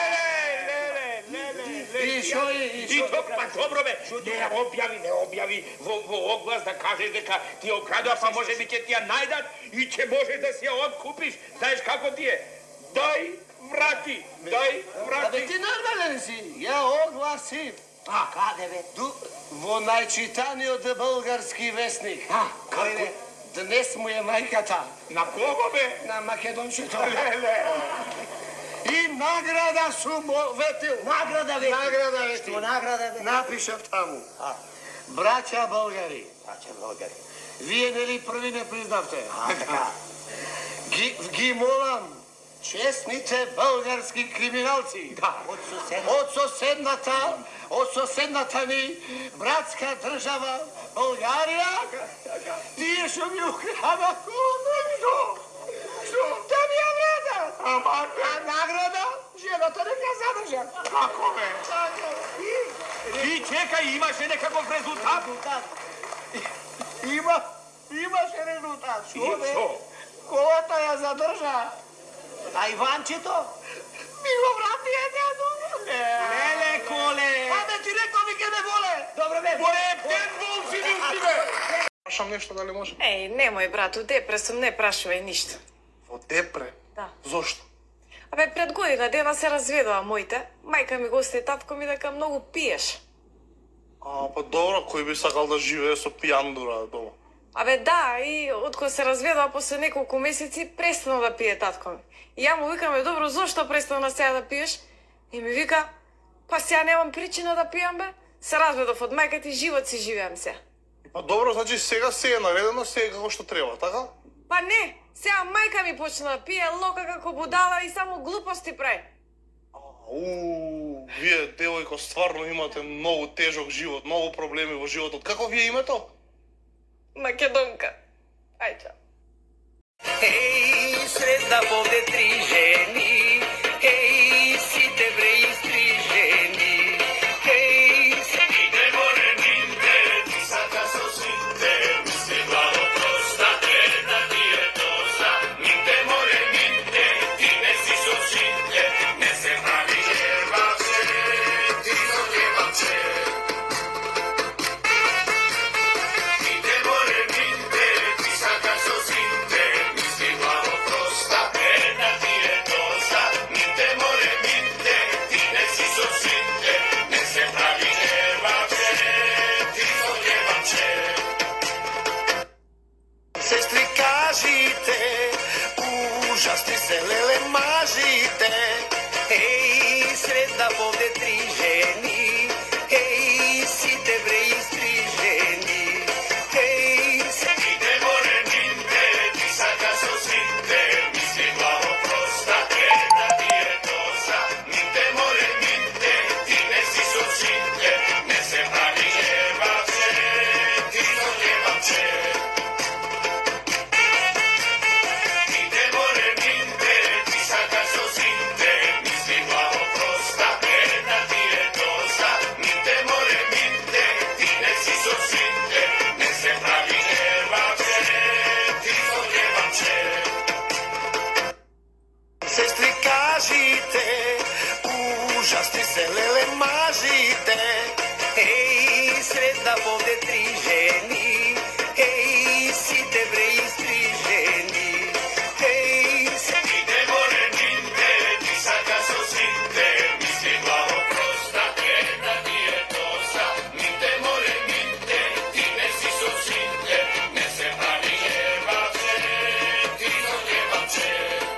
И шо и
И то, па добро бе, не ја објави, не објави во, во оглас да кажеш дека ти ја украдува, па може би ќе ти ја најдат и ќе можеш да си ја откупиш. Знаеш како ти е? Дај, врати, дај, врати.
Абе, ти нормален си, ја огласив.
А, каде бе?
Во најчитаниот български вестник.
А, како?
Днес му е мајката.
На кого бе?
На македончето. Леле. И награда сум ветил.
Награда ветил?
Награда ветил.
Што награда ветил?
Напишав таму. Браќа българи.
Браќа българи.
Вие нели први не признавте?
А, така.
Ги, ги молам, честните български криминалци.
Да. Од соседната.
Од соседната, од соседната ни братска држава Българија. Тие што ми украда колата. Што? Што? Да ми ја вратат.
Ама,
а награда? Жената нека задржа.
Како бе? И чекај, имаше некаков резултат?
Има, имаше резултат. Што бе?
Што?
Колата ја задржа. А Иванчето? Ми го врати е дядо.
Леле, коле.
Абе, ти рекол ми ке ме воле.
Добре бе. Боре, ден вол си ми бе.
Прашам нешто дали може?
Еј, немој брат, у депре сум, не прашувај ништо.
Во депре?
Да.
Зошто?
Абе, пред година дена се разведува моите. Мајка ми го остави татко ми дека многу пиеш.
А, па добро, кој би сакал да живее со пијан дура дома?
Абе да, и откога се разведува после неколку месеци престанал да пие татко ми. И ја му викаме, добро, зошто престанал сега да пиеш? И ми вика, па сега немам причина да пијам бе. Се разведов од мајка ти, живот си живеам сега.
Па добро, значи сега се е наредено, се е како што треба, така?
Па не, сега мајка ми почна да пие, лока како будала и само глупости прави.
Уу, вие, девојко, стварно имате многу тежок живот, многу проблеми во животот. Како ви е името?
Македонка. Ај, чао.
Еј, средна воде три жени, еј, сите бре истрижени, еј, сите море нинте, ти сака со сите, мисли главо проста, една ти е доста, нинте море нинте, ти не си со сите, не се прави жербавче, ти со јебавче. Нинте море нинте, ти сака со сите, мисли главо проста, една ти е доста, нинте море нинте, ти не си со сите, не се прави жербавче, ти со јебавче. Сестри, кажите, ужасни се леле мажите, еј, средна воде три жени, еј, сите бре истрижени, еј, сите море нинте, ти сака со сите, мисли главо проста, една ти е доста, нинте море нинте, ти не си со сите, не се прави јебавче, ти со јебавче. Нинте море нинте, ти сака со сите, мисли главо проста, една ти е доста, нинте море нинте, ти не си со сите, не се прави јебавче, ти со јебавче. Сестри, кажите, ужасни се леле мажите, еј, средна воде три жени, еј, сите бре истрижени, еј, сите море нинте, ти сака со сите, мисли главо проста, една ти е доста, нинте море нинте, ти не си со сите, не се прави јебавче, ти со јебавче.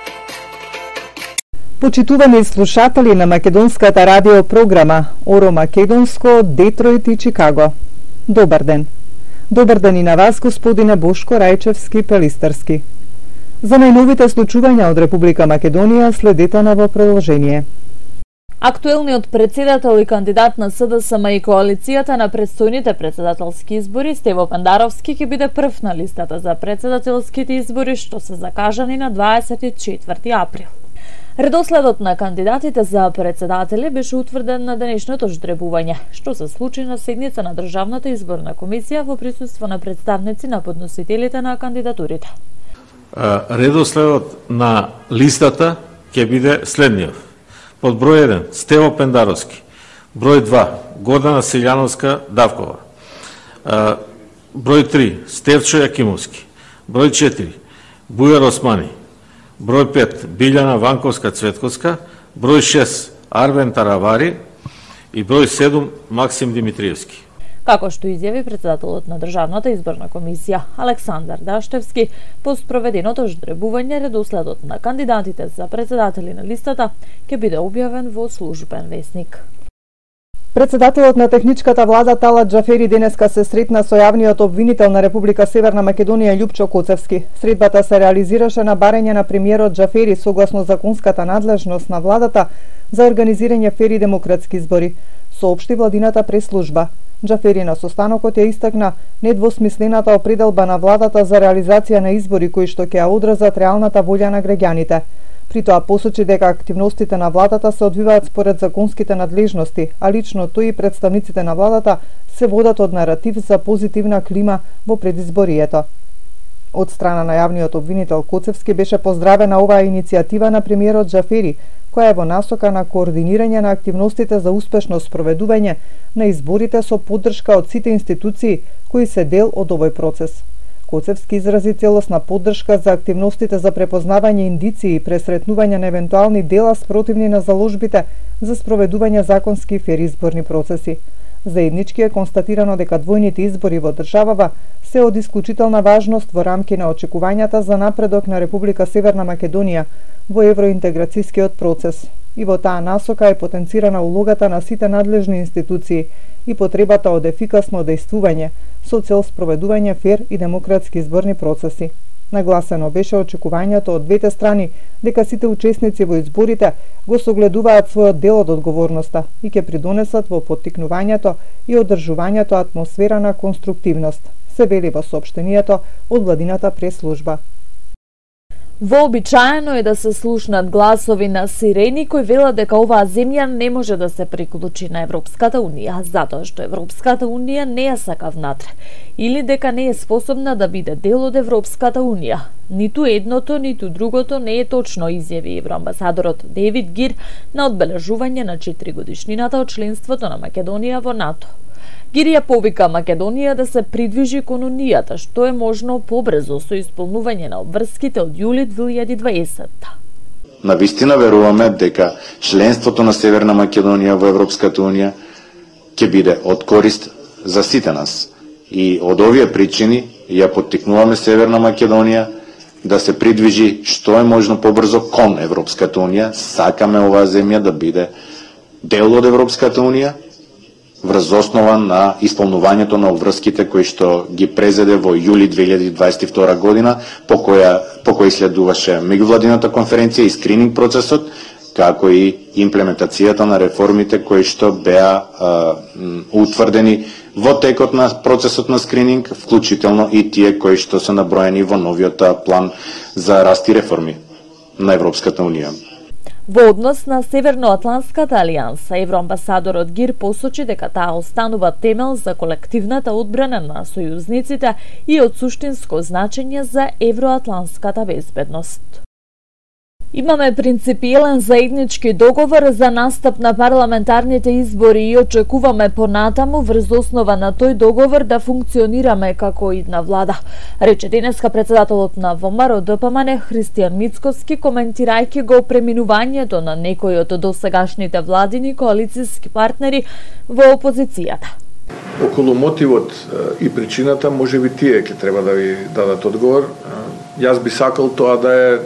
Почитувани слушатели на македонската радио програма Оро Македонско, Детройт и Чикаго. Добар ден. Добар ден и на вас, господине Бошко Рајчевски Пелистарски. За најновите случувања од Република Македонија следете на во продолжение.
Актуелниот председател и кандидат на СДСМ и коалицијата на предстојните председателски избори, Стево Пендаровски, ќе биде прв на листата за председателските избори, што се закажани на дваесет и четврти април. Редоследот на кандидатите за председатели беше утврден на денешното ждребување, што се случи на седница на Државната изборна комисија во присуство на представници на подносителите на кандидатурите.
Редоследот на листата ќе биде следниот. Под број еден Стево Пендаровски, број два Гордана Силјановска Давкова, број три Стевчо Јакимовски, број четири Бујар Османи, број пет Билјана Ванковска Цветковска, број шест Арвен Таравари и број седум Максим Димитриевски.
Како што изјави председателот на Државната изборна комисија Александар Даштевски, по спроведеното ждребување редоследот на кандидатите за председатели на листата ќе биде објавен во службен весник.
Председателот на техничката влада Талат Џафери денеска се сретна со јавниот обвинител на Република Северна Македонија Љупчо Коцевски. Средбата се реализираше на барање на премиерот Џафери согласно законската надлежност на владата за организирање фери демократски избори, соопшти владината прес-служба. Џафери на состанокот ја истакна недвосмислената определба на владата за реализација на избори кои што ќе ја одразат реалната волја на граѓаните. При тоа посочи дека активностите на владата се одвиваат според законските надлежности, а лично тој и представниците на владата се водат од наратив за позитивна клима во предизборието. Од страна на јавниот обвинител Коцевски беше поздравена оваа иницијатива на премиерот Џафери, која е во насока на координирање на активностите за успешно спроведување на изборите со поддршка од сите институции кои се дел од овој процес. Коцевски изрази целосна поддршка за активностите за препознавање индиции и пресретнување на евентуални дела спротивни на заложбите за спроведување законски и фер изборни процеси. Заеднички е констатирано дека двојните избори во државава се од исклучителна важност во рамки на очекувањата за напредок на Република Северна Македонија во евроинтеграцијскиот процес. И во таа насока е потенцирана улогата на сите надлежни институции и потребата од ефикасно дејствување со цел спроведување фер и демократски изборни процеси. Нагласено беше очекувањето од двете страни дека сите учесници во изборите го согледуваат својот дел од одговорноста и ќе придонесат во поттикнувањето и одржувањето атмосфера на конструктивност, се вели во соопштението од владината прес-служба.
Вообичаено е да се слушнат гласови на сирени кои велат дека оваа земја не може да се приклучи на Европската унија, затоа што Европската унија не ја сака внатре, или дека не е способна да биде дел од Европската унија. Ниту едното, ниту другото не е точно, изјави евроамбасадорот Девид Гир на одбележување на четиригодишнината од членството на Македонија во НАТО. Гир ја повика Македонија да се придвижи кон унијата, што е можно побрзо со исполнување на обврските од јули две илјади и дваесетта.
Навистина веруваме дека членството на Северна Македонија во Европската унија ќе биде од корист за сите нас. И од овие причини ја поттикнуваме Северна Македонија да се придвижи што е можно побрзо кон Европската унија. Сакаме оваа земја да биде дел од Европската унија, врз основа на исполнувањето на обврските кои што ги презеде во јули две илјади и дваесет и втора година, по која по кој следуваше меѓувладината конференција и скрининг процесот, како и имплементацијата на реформите кои што беа а, утврдени во текот на процесот на скрининг, вклучително и тие кои што се наброени во новиот план за раст и реформи на Европската унија.
Во однос на Северноатланската алијанса, евроамбасадорот Гир посочи дека таа останува темел за колективната одбрана на сојузниците и од суштинско значење за евроатланската безбедност. Имаме принципиелен заеднички договор за настап на парламентарните избори и очекуваме понатаму врз основа на тој договор да функционираме како идна влада, рече денеска председателот на ВМРО ДПМН Христијан Мицковски, коментирајќи го преминувањето на некои од досегашните владини коалицијски партнери во опозицијата.
Околу мотивот и причината можеби тие ќе треба да ви дадат одговор. Јас би сакал тоа да е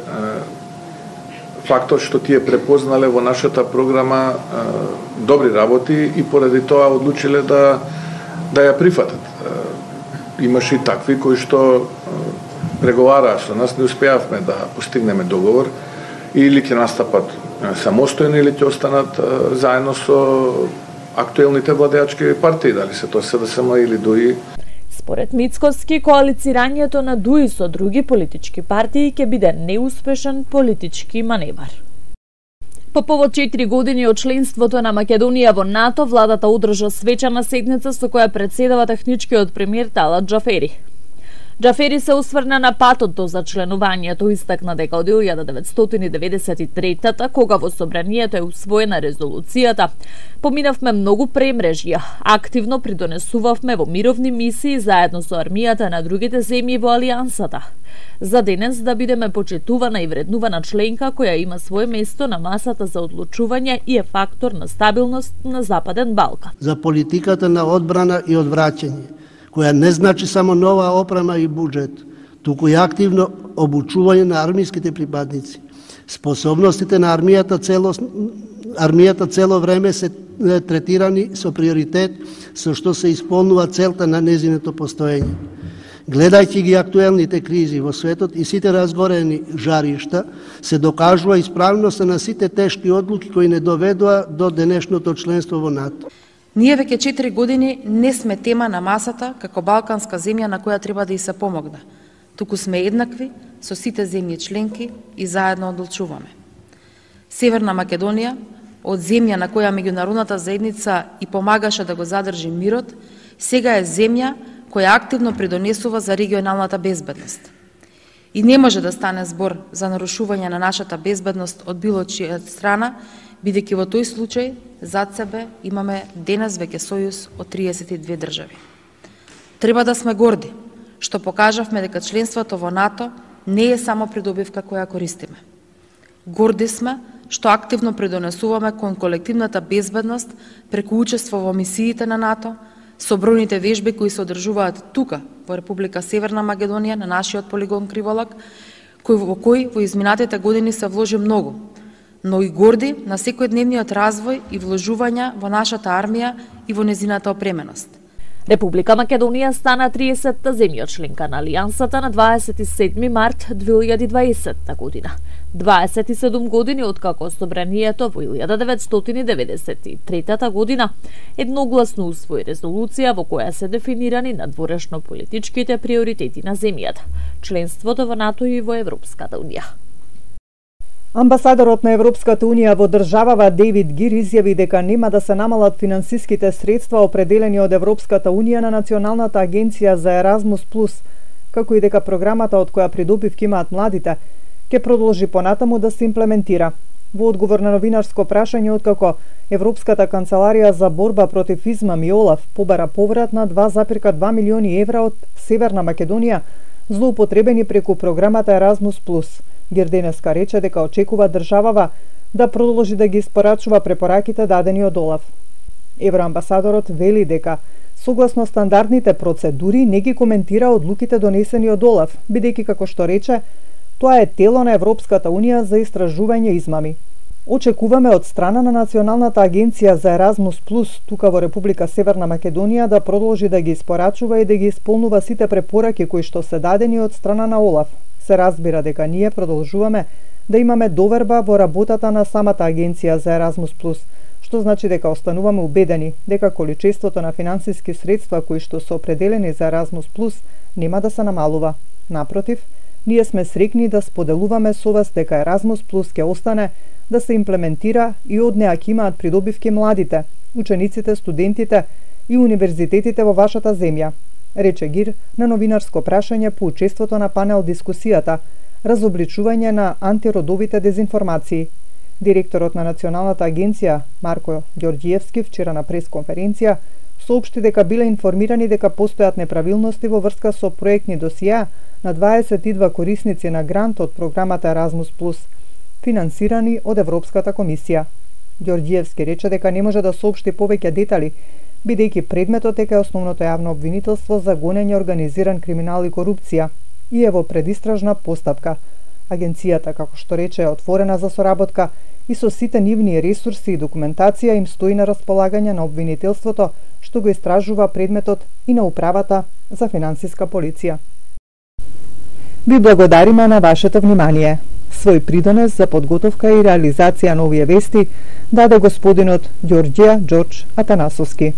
фактот што тие препознале во нашата програма а, добри работи и поради тоа одлучиле да да ја прифатат. А, имаше и такви кои што а, преговараа со нас, не успеавме да постигнеме договор или ќе настапат самостојно или ќе останат заедно со актуелните владеачки партии, дали се тоа СДСМ или ДУИ.
Според Мицкоски, коалицирањето на ДУИ со други политички партии ќе биде неуспешен политички маневар. По повод четири години од членството на Македонија во НАТО, владата одржа свечана седница со која председава техничкиот премиер Талат Џафери. Џафери се осврна на патот до зачленувањето, истакна дека од илјада деветстотини деветдесет и трета, кога во собранието е усвоена резолуцијата, поминавме многу премрежја, активно придонесувавме во мировни мисии заедно со армијата на другите земји во алијансата. За денес да бидеме почитувана и вреднувана членка која има свое место на масата за одлучување и е фактор на стабилност на Западен Балкан.
За политиката на одбрана и одвраќање, која не значи само нова опрема и буџет, туку и активно обучување на армиските припадници. Способностите на армијата цело, армијата цело време се третирани со приоритет, со што се исполнува целта на незиното постоење. Гледајќи ги актуелните кризи во светот и сите разгорени жаришта, се докажува исправноста на сите тешки одлуки кои не доведоа до денешното членство во НАТО.
Ние веќе четири години не сме тема на масата како балканска земја на која треба да и се помогне. Туку сме еднакви со сите земји членки и заедно одлучуваме. Северна Македонија, од земја на која меѓународната заедница и помагаше да го задржи мирот, сега е земја која активно придонесува за регионалната безбедност. И не може да стане збор за нарушување на нашата безбедност од било чија страна, бидејќи во тој случај зад себе имаме денес веќе сојуз од триесет и две држави. Треба да сме горди, што покажавме дека членството во НАТО не е само придобивка која користиме. Горди сме што активно придонесуваме кон колективната безбедност преку учество во мисиите на НАТО, со бројните вежби кои се одржуваат тука во Република Северна Македонија на нашиот полигон Криволак, кој во кој во изминатите години се вложи многу, но и горди на секојдневниот развој и вложувања во нашата армија и во незината опременост.
Република Македонија стана триесетта земја членка на Алијансата на дваесет и седми март две илјади и дваесетта година. дваесет и седум години откако собранието во илјада деветстотини деветдесет и трета година едногласно усвои резолуција во која се дефинирани надворешно политичките приоритети на земјата, членството во НАТО и во Европската унија.
Амбасадорот на Европската унија во државава Дејвид Гир изјави дека нема да се намалат финансиските средства определени од Европската унија на Националната агенција за Еразмус плюс, како и дека програмата од која придобивки имаат младите ќе продолжи понатаму да се имплементира. Во одговор на новинарско прашање откако Европската канцеларија за борба против измами ОЛАФ побара поврат на два зарез два милиони евра од Северна Македонија злоупотребени преку програмата Еразмус плюс. Гир денеска рече дека очекува државава да продолжи да ги испорачува препораките дадени од ОЛАФ. Евроамбасадорот вели дека согласно стандардните процедури не ги коментира одлуките донесени од ОЛАФ, бидејќи како што рече, тоа е тело на Европската унија за истражување измами. Очекуваме од страна на Националната агенција за Еразмус плюс тука во Република Северна Македонија да продолжи да ги испорачува и да ги исполнува сите препораки кои што се дадени од страна на ОЛАФ. Се разбира дека ние продолжуваме да имаме доверба во работата на самата агенција за Еразмус плюс, што значи дека остануваме убедени дека количеството на финансиски средства кои што се определени за Еразмус плюс нема да се намалува. Напротив, ние сме срекни да споделуваме со вас дека Еразмус плюс ќе остане да се имплементира и од неа ќе имаат придобивки младите, учениците, студентите и универзитетите во вашата земја, рече Гир на новинарско прашање по учеството на панел дискусијата разобличување на антиродовите дезинформации. Директорот на Националната агенција Марко Ѓорѓиевски вчера на пресконференција соопшти дека биле информирани дека постојат неправилности во врска со проектни досија на дваесет и два корисници на грант од програмата Еразмус плюс, финансирани од Европската комисија. Ѓорѓиевски рече дека не може да соопшти повеќе детали, бидејќи предметот е кај основното јавно обвинителство за гонење организиран криминал и корупција и е во предистражна постапка. Агенцијата, како што рече, е отворена за соработка и со сите нивни ресурси и документација им стои на располагање на обвинителството што го истражува предметот и на управата за финансиска полиција. Ви благодариме на вашето внимание. Свој придонес за подготовка и реализација на овие вести даде господинот Ѓорѓија Ѓорđ Атанасовски.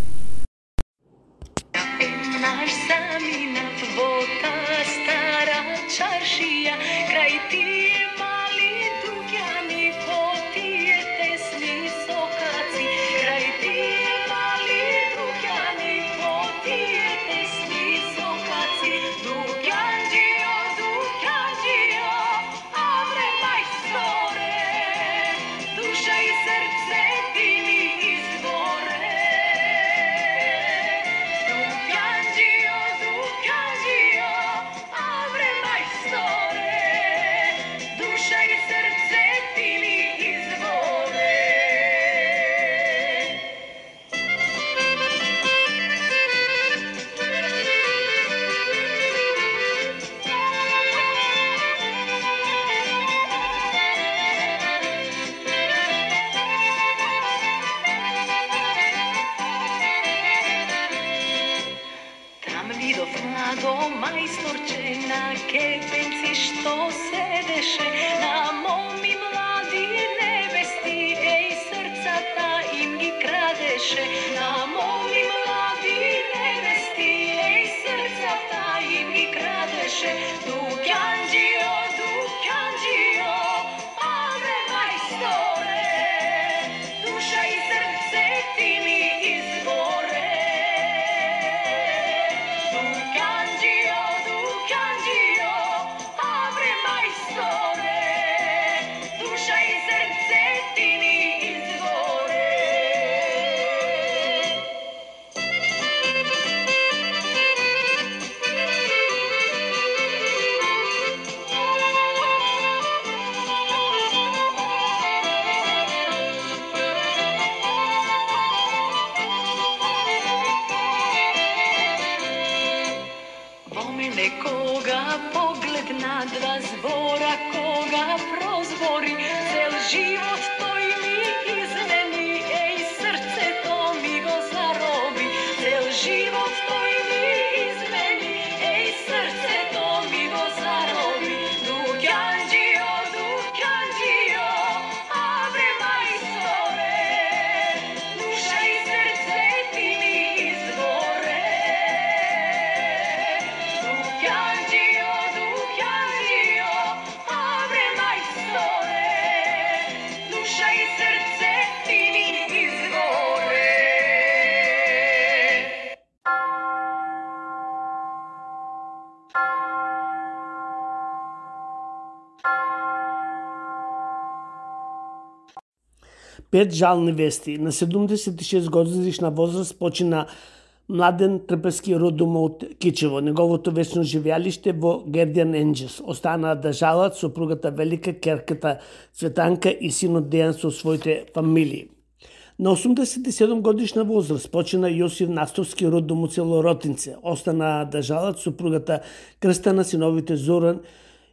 Пет жални вести. На седумдесет и шест годишна возраст почина Младен Трпески родом од Кичево. Неговото вечно живеалиште во Guardian Angels. Останаа да жалат сопругата Велика, керката Цветанка и синот Дејан со своите фамилии. На осумдесет и седум годишна возраст почина Јосиф Настовски родом од село Ротинце. Останаа да жалат сопругата Крстана, синовите Зоран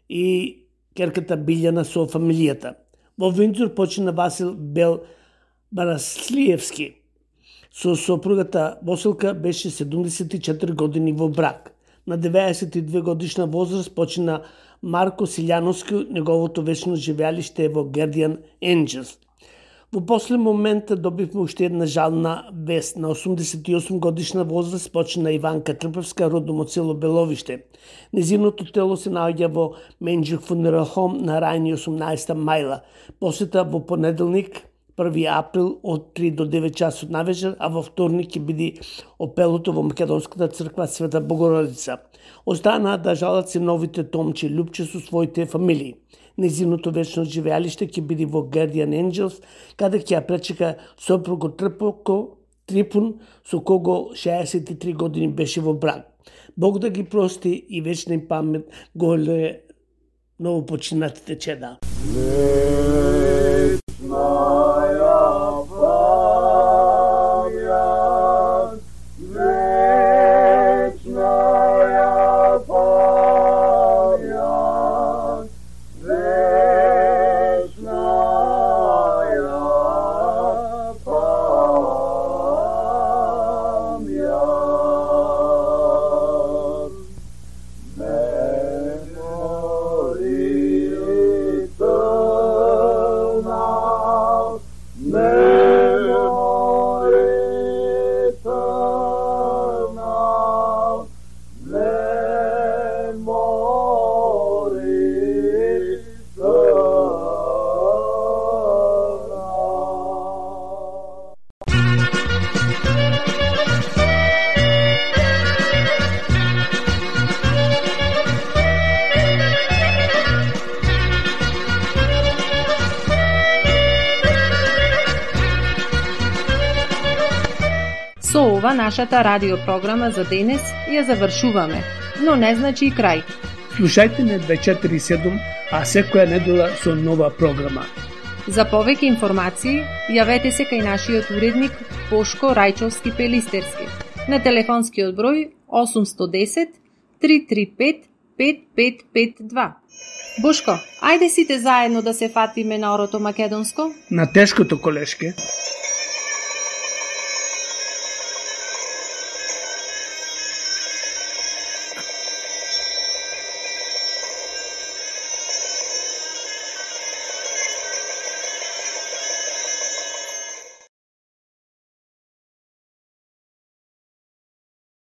и керката Билјана со фамилијата. Во Виндзор почина Васил Бел Бараслиевски. Со сопругата Босилка беше седумдесет и четири години во брак. На деветдесет и две годишна возраст почина Марко Силјановски, неговото вечно живеалиште е во Guardian Angels. Во последен момент добивме уште една жална вест. На осумдесет и осум годишна возраст почина Иванка Трпевска, родом од село Беловиште. Незиното тело се наоѓа во Менџук Funeral Home на рајни осумнаесета мајла. Посета во понеделник, први април од три до девет часот навечер, а во вторник ќе биде опелото во Македонската црква Света Богородица. Останаа да жалат синовите Томче Љупче со своите фамилии. Незиното вечно живеалиште ќе биде во Guardian Angels, каде ќе ја пречека сопругот Трпоко Трипун, со кого шеесет и три години беше во брак. Бог да ги прости и вечна им памет голе новопочинатите чеда.
Memoria
Со ова нашата радиопрограма за денес ја завршуваме, но не значи и крај.
Слушајте не дваесет и четири седум, а секоја недела со нова програма.
За повеќе информации, јавете се кај нашиот уредник Бошко Рајчовски Пелистерски на телефонскиот број осум едно десет три три пет пет пет пет два. Бошко, ајде сите заедно да се фатиме на орото македонско?
На тешкото колешке.